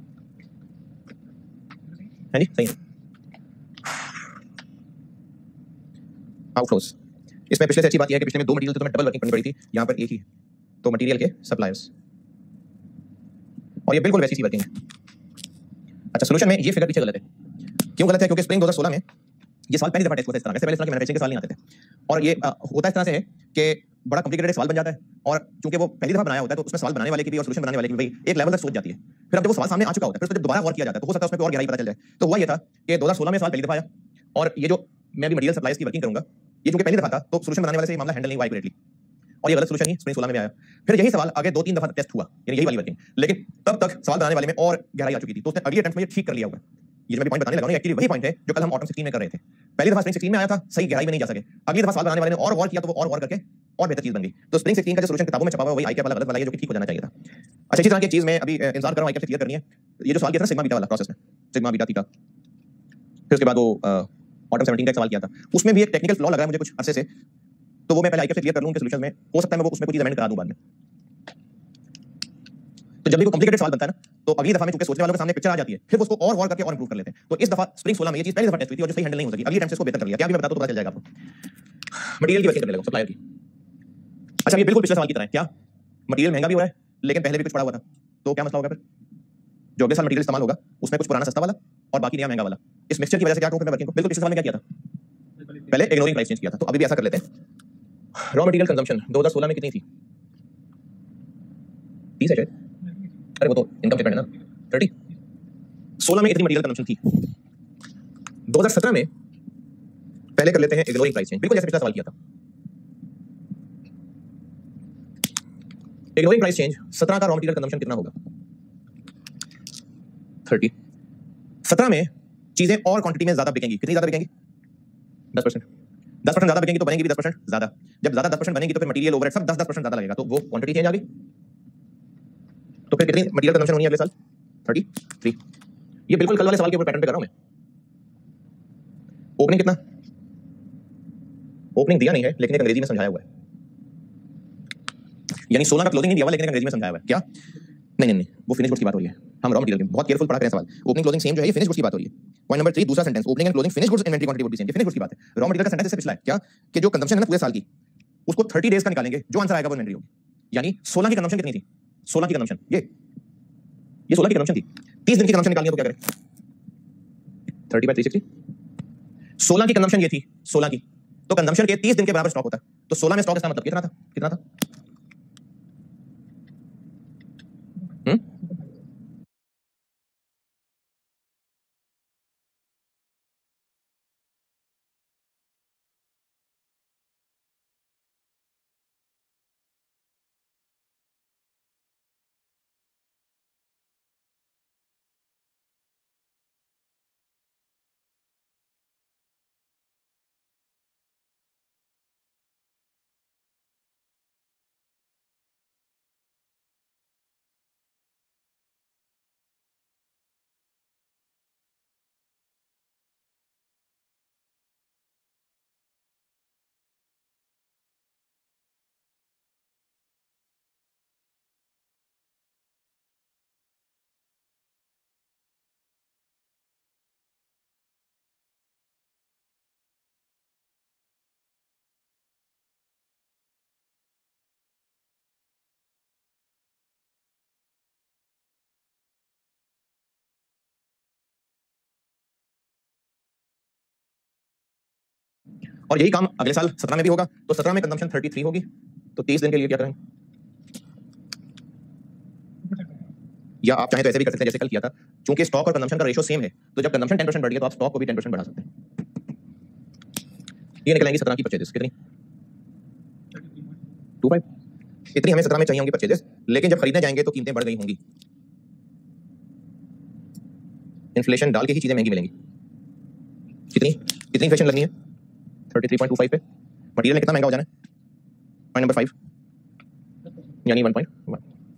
है जी, सही है। आउटफ्लोस, इसमें पिछले से अच्छी बात यह है कि पिछले में 2 मटेरियल तो तुम्हें डबल वर्किंग करनी पड़ी थी, यहाँ पर एक ही है, तो मटेरियल के सप्लायर्स, और ये बिल्कुल वैसी सी वर्किंग है। अच्छा, सोल्यूशन में ये फिगर पीछे गलत है। क्यों गलत है? क्योंकि स्प्रिंग 2016 में ये सवाल पहली दफा टेस्ट हुआ था इस तरह, इससे पहले इस तरह के मैन्युफैक्चरिंग के सवाल नहीं आते थे, और ये होता इस तरह से है कि बड़ा कॉम्प्लिकेटेड सवाल बन जाता है, और चूंकि वो पहली दफा बनाया होता है तो उसमें सवाल बनाने वाले की भी और सोल्यूशन बनाने वाले की भी एक लेवल तक सोच जाती है। फिर अब जब वो सवाल सामने आ चुका होता है फिर उसको जब दोबारा गौर किया जाता है तो हो सकता है उसमें और गहराई पता चल जाए। तो हुआ ये था कि 2016 में सवाल पहली दफा आया, और ये जो मैं भी मटेरियल सप्लाईज की वर्किंग करूंगा, ये चूंकि पहली दफा था तो सोल्यूशन बनाने वाले से ये मामला हैंडल नहीं हुआ एक्यूरेटली, और ये गलत सोल्यूशन ही स्प्रिंग 16 में भी आया। फिर यही सवाल आगे 2-3 दफा टेस्ट हुआ, यानी यही वाली वर्किंग, लेकिन तब तक सवाल बनाने वाले में और गहराई आ चुकी थी, तो उसने अगली अटेम्प्ट में ये ठीक कर लिया होगा। ये जो मैं पॉइंट बताने लगा हूं एक्चुअली वही पॉइंट है जो कल हम ऑटम 16 में कर रहे थे। पहली दफा स्प्रिंग 16 में आया था, सही गहराई में नहीं जा सके, अगली दफा सवाल बनाने वाले ने और किया तो वो और करके और बेहतर चीज बन गई। तो स्प्रिंग 16 का जो सोल्यूशन किताबों में छपा हुआ है वही आईके वाला गलत वाला है जो कि ठीक हो जाना चाहिए था। अच्छा, इसी तरह की चीज मैं अभी इंतजार कर रहा हूं आईके से क्लियर करनी है। ये जो सवाल किया था सिग्मा बीटा वाला प्रोसेस में, सिग्मा बीटा थीटा, फिर उसके बाद वो ऑटम 17 का एक सवाल किया था, उसमें भी एक टेक्निकल फ्लॉ लग रहा है मुझे कुछ अरसे से, तो वो मैं पहले आईके से क्लियर कर लूं उनके सोल्यूशन में, हो सकता है मैं वो उसमें कोई चीज अमेंड करा दूं बाद में। तो जब भी कोई कॉम्प्लिकेटेड सवाल बनता है ना तो अगली दफा में चूंकि सोचने वालों के सामने पिक्चर आ जाती है, फिर वो उसको और करके और इंप्रूव कर लेते हैं। तो इस दफा स्प्रिंग 16 में ये चीज पहली दफा टेस्ट हुई थी और जो सही हैंडल नहीं हो सकी, अगली टाइम से इसको बेहतर कर लिया। क्या भी मैं बता दूं तो पता चल जाएगा आपको। मटेरियल की वर्किंग करने लगा, सप्लायर की। अच्छा, ये बिल्कुल पिछले सवाल की तरह है, क्या मटेरियल महंगा भी हो रहा है लेकिन पहले भी कुछ पड़ा हुआ था, तो क्या मसला होगा फिर? जो अगले साल मटेरियल इस्तेमाल होगा उसमें कुछ पुराना सस्ता वाला और बाकी नया महंगा वाला, इस मिक्सचर की वजह से क्या कहूं मैं वर्किंग को, बिल्कुल पिछले साल में क्या किया था, पहले इग्नोरिंग प्राइस चेंज किया था। तो अभी भी ऐसा कर लेते हैं। रॉ मटेरियल कंजम्पशन 2016 में कितनी थी? 30 है शायद, अरे वो तो इनकम स्टेटमेंट है ना, 30। 16 में इतनी मटेरियल कंजम्पशन थी। 2017 में पहले कर लेते हैं इग्नोरिंग प्राइस चेंज, बिल्कुल जैसे पिछला सवाल किया था। इग्नोरिंग प्राइस चेंज 17 का रॉ मटेरियल कंजम्पशन कितना होगा? 30। 17 में चीजें और क्वांटिटी में ज्यादा बिकेंगी, कितनी ज्यादा बिकेंगी? 10%। 10% ज्यादा बिकेंगी तो बनेंगी भी 10% ज्यादा। जब ज्यादा 10% बनेंगी तो फिर मटेरियल ओवरहेड सब 10% ज्यादा लगेगा, तो वो क्वांटिटी चेंज आ गई। तो फिर कितनी मटेरियल कंजम्पशन होनी है अगले साल? 33। ये बिल्कुल कल वाले सवाल के ऊपर पैटर्न पे कर रहा हूं मैं। ओपनिंग कितना? ओपनिंग दिया नहीं है लेकिन एक अंग्रेजी में समझाया हुआ है, यानी 16 का क्लोजिंग नहीं दिया हुआ लेकिन अंग्रेजी में समझाया हुआ है। क्या? नहीं, वो फिनिश गुड्स की बात हो रही है। हम रॉ मटेरियल की बहुत केयरफुल पढ़ा करें सवाल। ओपनिंग क्लोजिंग सेम जो है ये फिनिश गुड्स की बात हो रही है। पॉइंट नंबर 3 दूसरा sentence, opening and closing finish goods inventory quantity would be same, ये फिनिश गुड्स की बात है। रॉ मटेरियल का सेंटेंस इससे पिछला है क्या, कि जो कंजम्पशन है ना पूरे साल की उसको 30 डेज का निकालेंगे, जो आंसर आएगा वो इन्वेंटरी होगी। यानी 16 की कंजम्पशन कितनी थी? 16 की कंजम्पशन ये 16 की कंजम्पशन थी, 30 दिन की कंजम्पशन निकालनी है तो क्या करें? 30/360। 16 की कंजम्पशन ये थी, 16 की, तो कंजम्पशन के 30 दिन के बराबर स्टॉक होता है, तो 16 में स्टॉक इसका मतलब कितना था? कितना था? और यही काम अगले साल 17 में भी होगा, तो 17 में कंजम्पशन 33 होगी, तो 23 दिन के लिए क्या करें, या आप चाहें तो ऐसे भी कर सकते हैं जैसे कल किया था, क्योंकि स्टॉक और कंजम्पशन का रेशियो सेम है, तो जब कंजम्पशन 10% बढ़ गया तो आप स्टॉक को भी 10% बढ़ा सकते हैं। ये निकल आएंगी 17 की परचेजेस कितनी, 25, इतनी हमें 17 में चाहिए होंगी परचेजेस, लेकिन जब खरीदने जाएंगे तो कीमतें बढ़ गई होंगी, इन्फ्लेशन डाल के ही चीजें महंगी मिलेंगी। कितनी कितनी इन्फ्लेशन लगनी है 33.25 पे, मटेरियल में कितना महंगा हो जाना है, पॉइंट नंबर 5 यानी 1.1।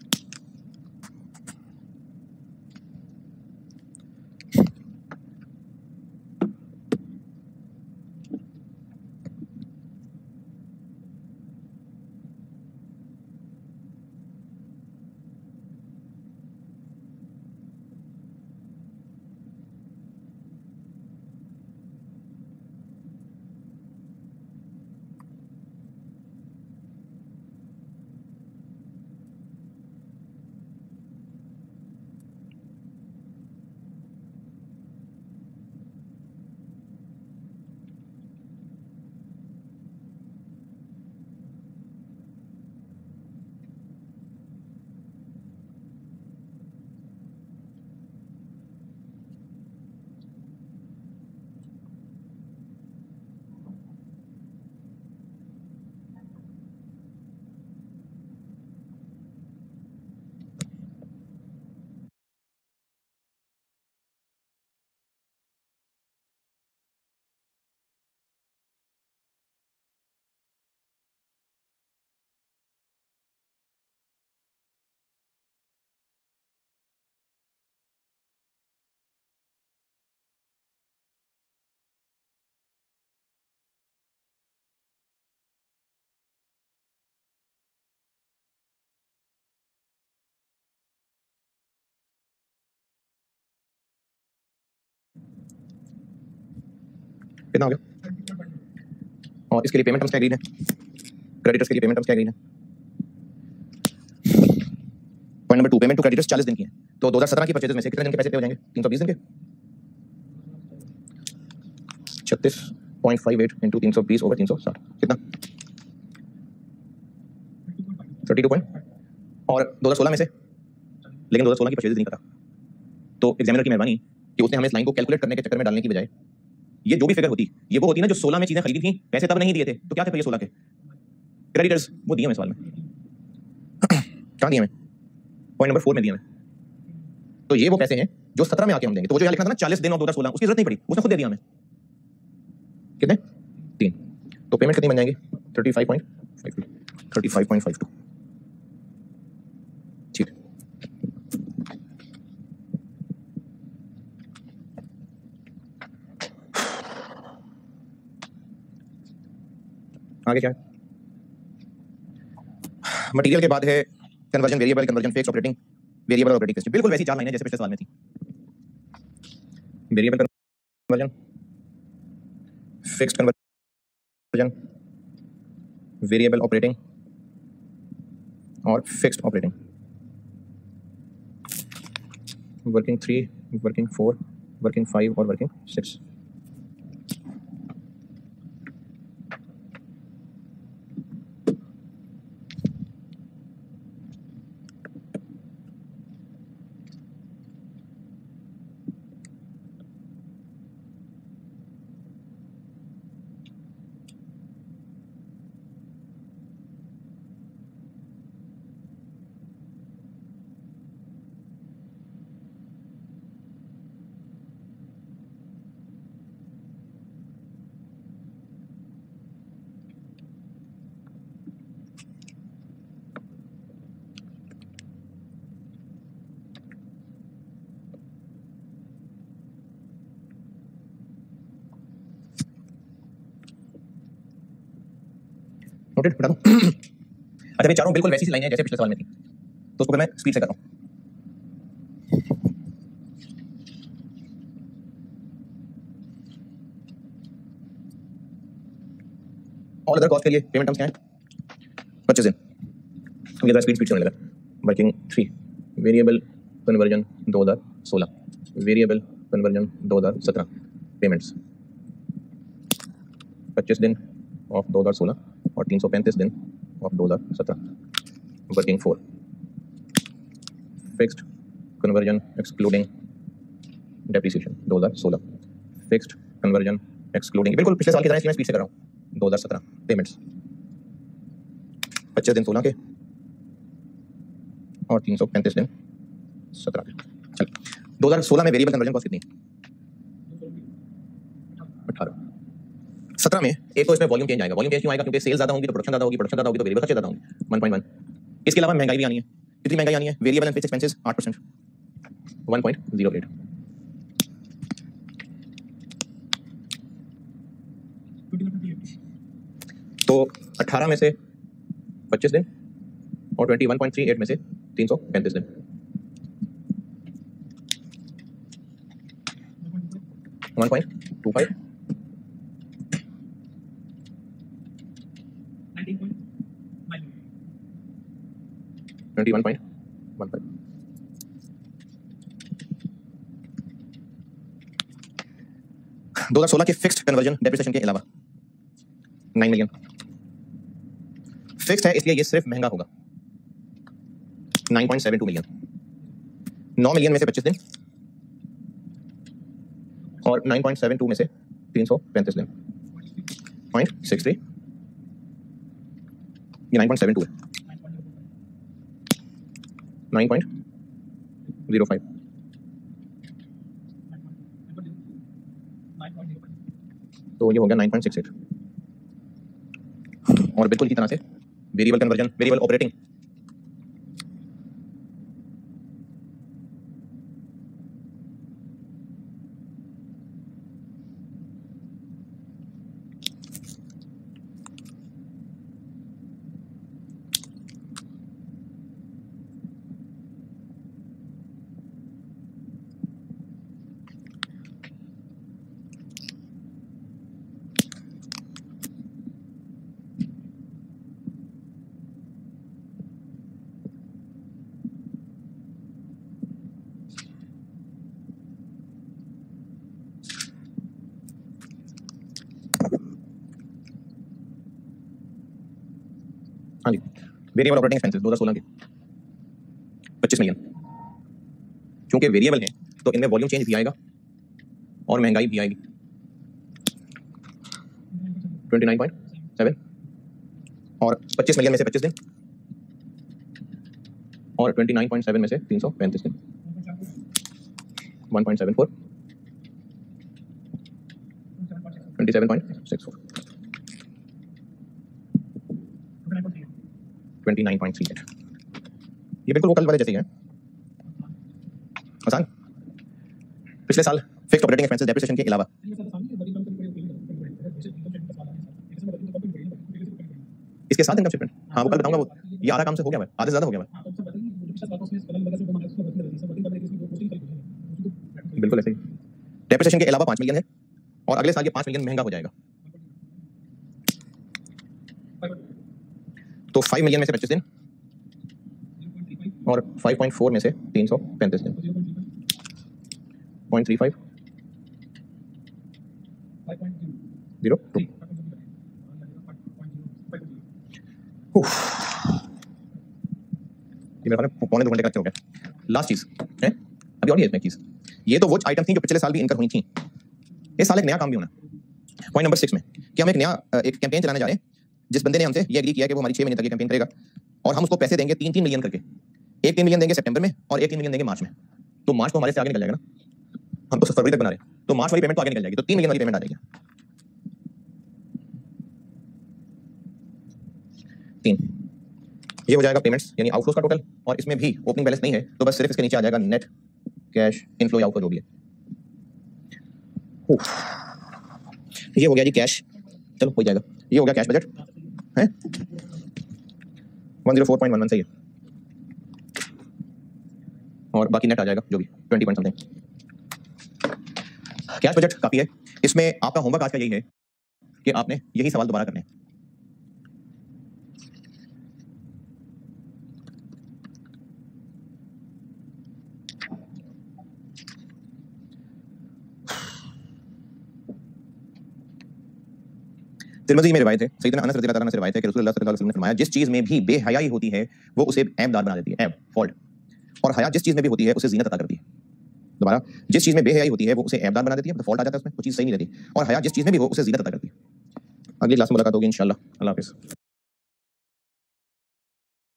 कितना हो गया, और इसके लिए पेमेंट टर्म्स क्या एग्रीड है, क्रेडिटर्स के लिए पेमेंट टर्म्स क्या एग्रीड है। Point number 2, payment to creditors 40 दिन की है, तो 2017 की परचेजेस में से कितने दिन के पैसे पे हो जाएंगे, 320 दिन के, 36.58 इंटू 320 ओवर 360 कितना 32 पॉइंट, और 2016 में से, लेकिन 2016 की परचेजेस नहीं पता, तो एग्जामिनर की मेहरबानी कि उसने हमें इस लाइन को कैलकुलेट करने के चक्कर में डालने की बजाय ये जो भी फिगर होती, ये वो होती ना जो 16 में चीजें खरीदी थी, पैसे तब नहीं दिए थे, तो क्या थे फिर ये 16 के क्रेडिटर्स, वो दिए हमें सवाल में कहाँ दिए हमें, पॉइंट नंबर 4 में दिए हमें, तो ये वो पैसे हैं जो 17 में आके हम देंगे, तो वो जो यहाँ लिखना था ना 40 दिन और 2016, उसकी जरूरत नहीं पड़ी, उसने खुद दे दिया हमें, कितने 3, तो पेमेंट कितनी बन जाएगी 35.52 ठीक। आगे क्या है, मटेरियल के बाद है conversion variable, conversion fix, operating variable और ऑपरेटिंग फिक्स, बिल्कुल वैसी 4 लाइनें जैसे पिछले सवाल में थी, variable conversion, fixed conversion, variable operating और fixed operating, working 3, working 4, working 5 और वर्किंग 6। नोटेड, बता दूं अच्छा मैं चाह रहा हूं बिल्कुल वैसी सी लाइनें जैसे पिछले सवाल में थी, तो उसको मैं स्पीड से कर रहा हूं, ऑल अदर कॉस्ट के लिए पेमेंट टर्म्स क्या है, परचेज इन, ये स्पीड स्पीड से होने लगा, working 3, variable conversion 2016, variable conversion 2017, payments 25 दिन ऑफ 2016 और 335 दिन of 2017 working 4 fixed conversion excluding depreciation 2016 fixed conversion excluding, बिल्कुल पिछले साल की तरह इसलिए मैं स्पीड से कर रहा हूँ। 2017 पेमेंट्स 25 दिन 16 के और 335 दिन 17 के। चल 2016 में वेरिएबल कन्वर्जन कॉस्ट कितनी? 18। 17 में एक तो इसमें वॉल्यूम चेंज आएगा। वॉल्यूम चेंज क्यों आएगा? क्योंकि सेल्स ज्यादा होंगी तो प्रोडक्शन ज्यादा होगी, प्रोडक्शन ज्यादा होगी तो वेरिएबल खर्चे ज्यादा होंगे। 1.1। इसके अलावा महंगाई भी आनी है। कितनी महंगाई आनी है? Variable and fixed expenses 8%, 1.08। तो 18 में से 25 दिन और 21.38 में से 335 दिन, 1.25, 21.15। दो 2016 के फिक्स्ड कन्वर्जन डेप्रिसिएशन के अलावा 9 मिलियन फिक्स्ड है, इसलिए ये सिर्फ महंगा होगा। 9.72 मिलियन, 9 मिलियन में से 25 दिन और 9.72 में से 335 दिन, 0.63, ये 9.72 है, 9.05, तो ये हो गया 9.68। और बिल्कुल इसी तरह से वेरिएबल कन्वर्जन, वेरिएबल ऑपरेटिंग हाँ जी, वेरिएबल ऑपरेटिंग एक्सपेंसेस 2016 के 25 मिलियन। क्योंकि वेरिएबल है तो इनमें वॉल्यूम चेंज भी आएगा और महंगाई भी आएगी। 29.7 और 25 मिलियन में से 25 दिन और 29.7 में से 335 दिन, 1.74, 27.64, 29.38। ये बिल्कुल वो कल वाले जैसे ही है, आसान। पिछले साल फिक्स्ड ऑपरेटिंग एक्सपेंसेस डेप्रिसिएशन के अलावा इसके साथ इनकम स्टेटमेंट, हाँ वो कल बताऊंगा। वो ये आधा काम से हो गया है, आधे से ज्यादा हो गया है। बिल्कुल ऐसे ही। डेप्रिसिएशन के अलावा 5 मिलियन है और अगले साल ये 5 मिलियन महंगा हो जाएगा। तो 5 मिलियन में से 25 दिन और 5.4 में से 335 दिन, 0.35, 0.02। ये मेरे ख्याल में पौने 2 घंटे का अच्छा हो गया। लास्ट चीज है अभी और, ये इसमें चीज, ये तो वो आइटम थी जो पिछले साल भी इनकर हुई थी। इस साल एक नया काम भी होना है। पॉइंट नंबर 6 में कि हम एक नया एक कैंपेन चलाने जा रहे हैं। जिस बंदे ने हमसे ये एग्री किया कि वो हमारी 6 महीने तक ये कैंपेन करेगा और हम उसको पैसे देंगे 3-3 मिलियन करके। एक 3 मिलियन देंगे सितंबर में और एक 3 मिलियन देंगे मार्च में। तो मार्च तो हमारे से आगे निकल जाएगा ना, हम तो फरवरी तक बना रहे हैं, तो मार्च वाली पेमेंट तो आगे निकल जाएगी, तो 3 मिलियन वाली पेमेंट आ जाएगी। 3 ये हो जाएगा पेमेंट्स यानी आउटफ्लोज का टोटल, और इसमें भी ओपनिंग बैलेंस नहीं है तो बस सिर्फ इसके नीचे आ जाएगा नेट कैश इनफ्लो या आउटफ्लो जो भी है। ये हो गया जी कैश, चलो हो जाएगा। ये हो गया कैश बजट है 104.11 सही है, और बाकी नेट आ जाएगा जो भी 20 पॉइंट समथिंग। कैश बजट काफी है। इसमें आपका होमवर्क आज का यही है कि आपने यही सवाल दोबारा करने हैं। तिरमिज़ी में रिवायत है, सैयदना अनस रज़ियल्लाहु अन्हु से रिवायत है कि रसूलुल्लाह सल्लल्लाहु अलैहि वसल्लम ने फरमाया, जिस चीज़ में भी बेहयाई होती है वो उसे ऐबदार बना देती है, ऐब, फॉल्ट। और हया जिस चीज़ में भी होती है उसे ज़ीनत अता करती है। दोबारा, जिस चीज़ में बेहयाई होती है वो उसे ऐबदार बना देती है, मतलब फॉल्ट आ जाता है उसमें, वो चीज़ सही नहीं रहती। और हया जिस चीज़ में भी हो उसे ज़ीनत अता करती है। अगली क्लास में मुलाकात होगी इंशाअल्लाह। अल्लाह हाफ़िज़।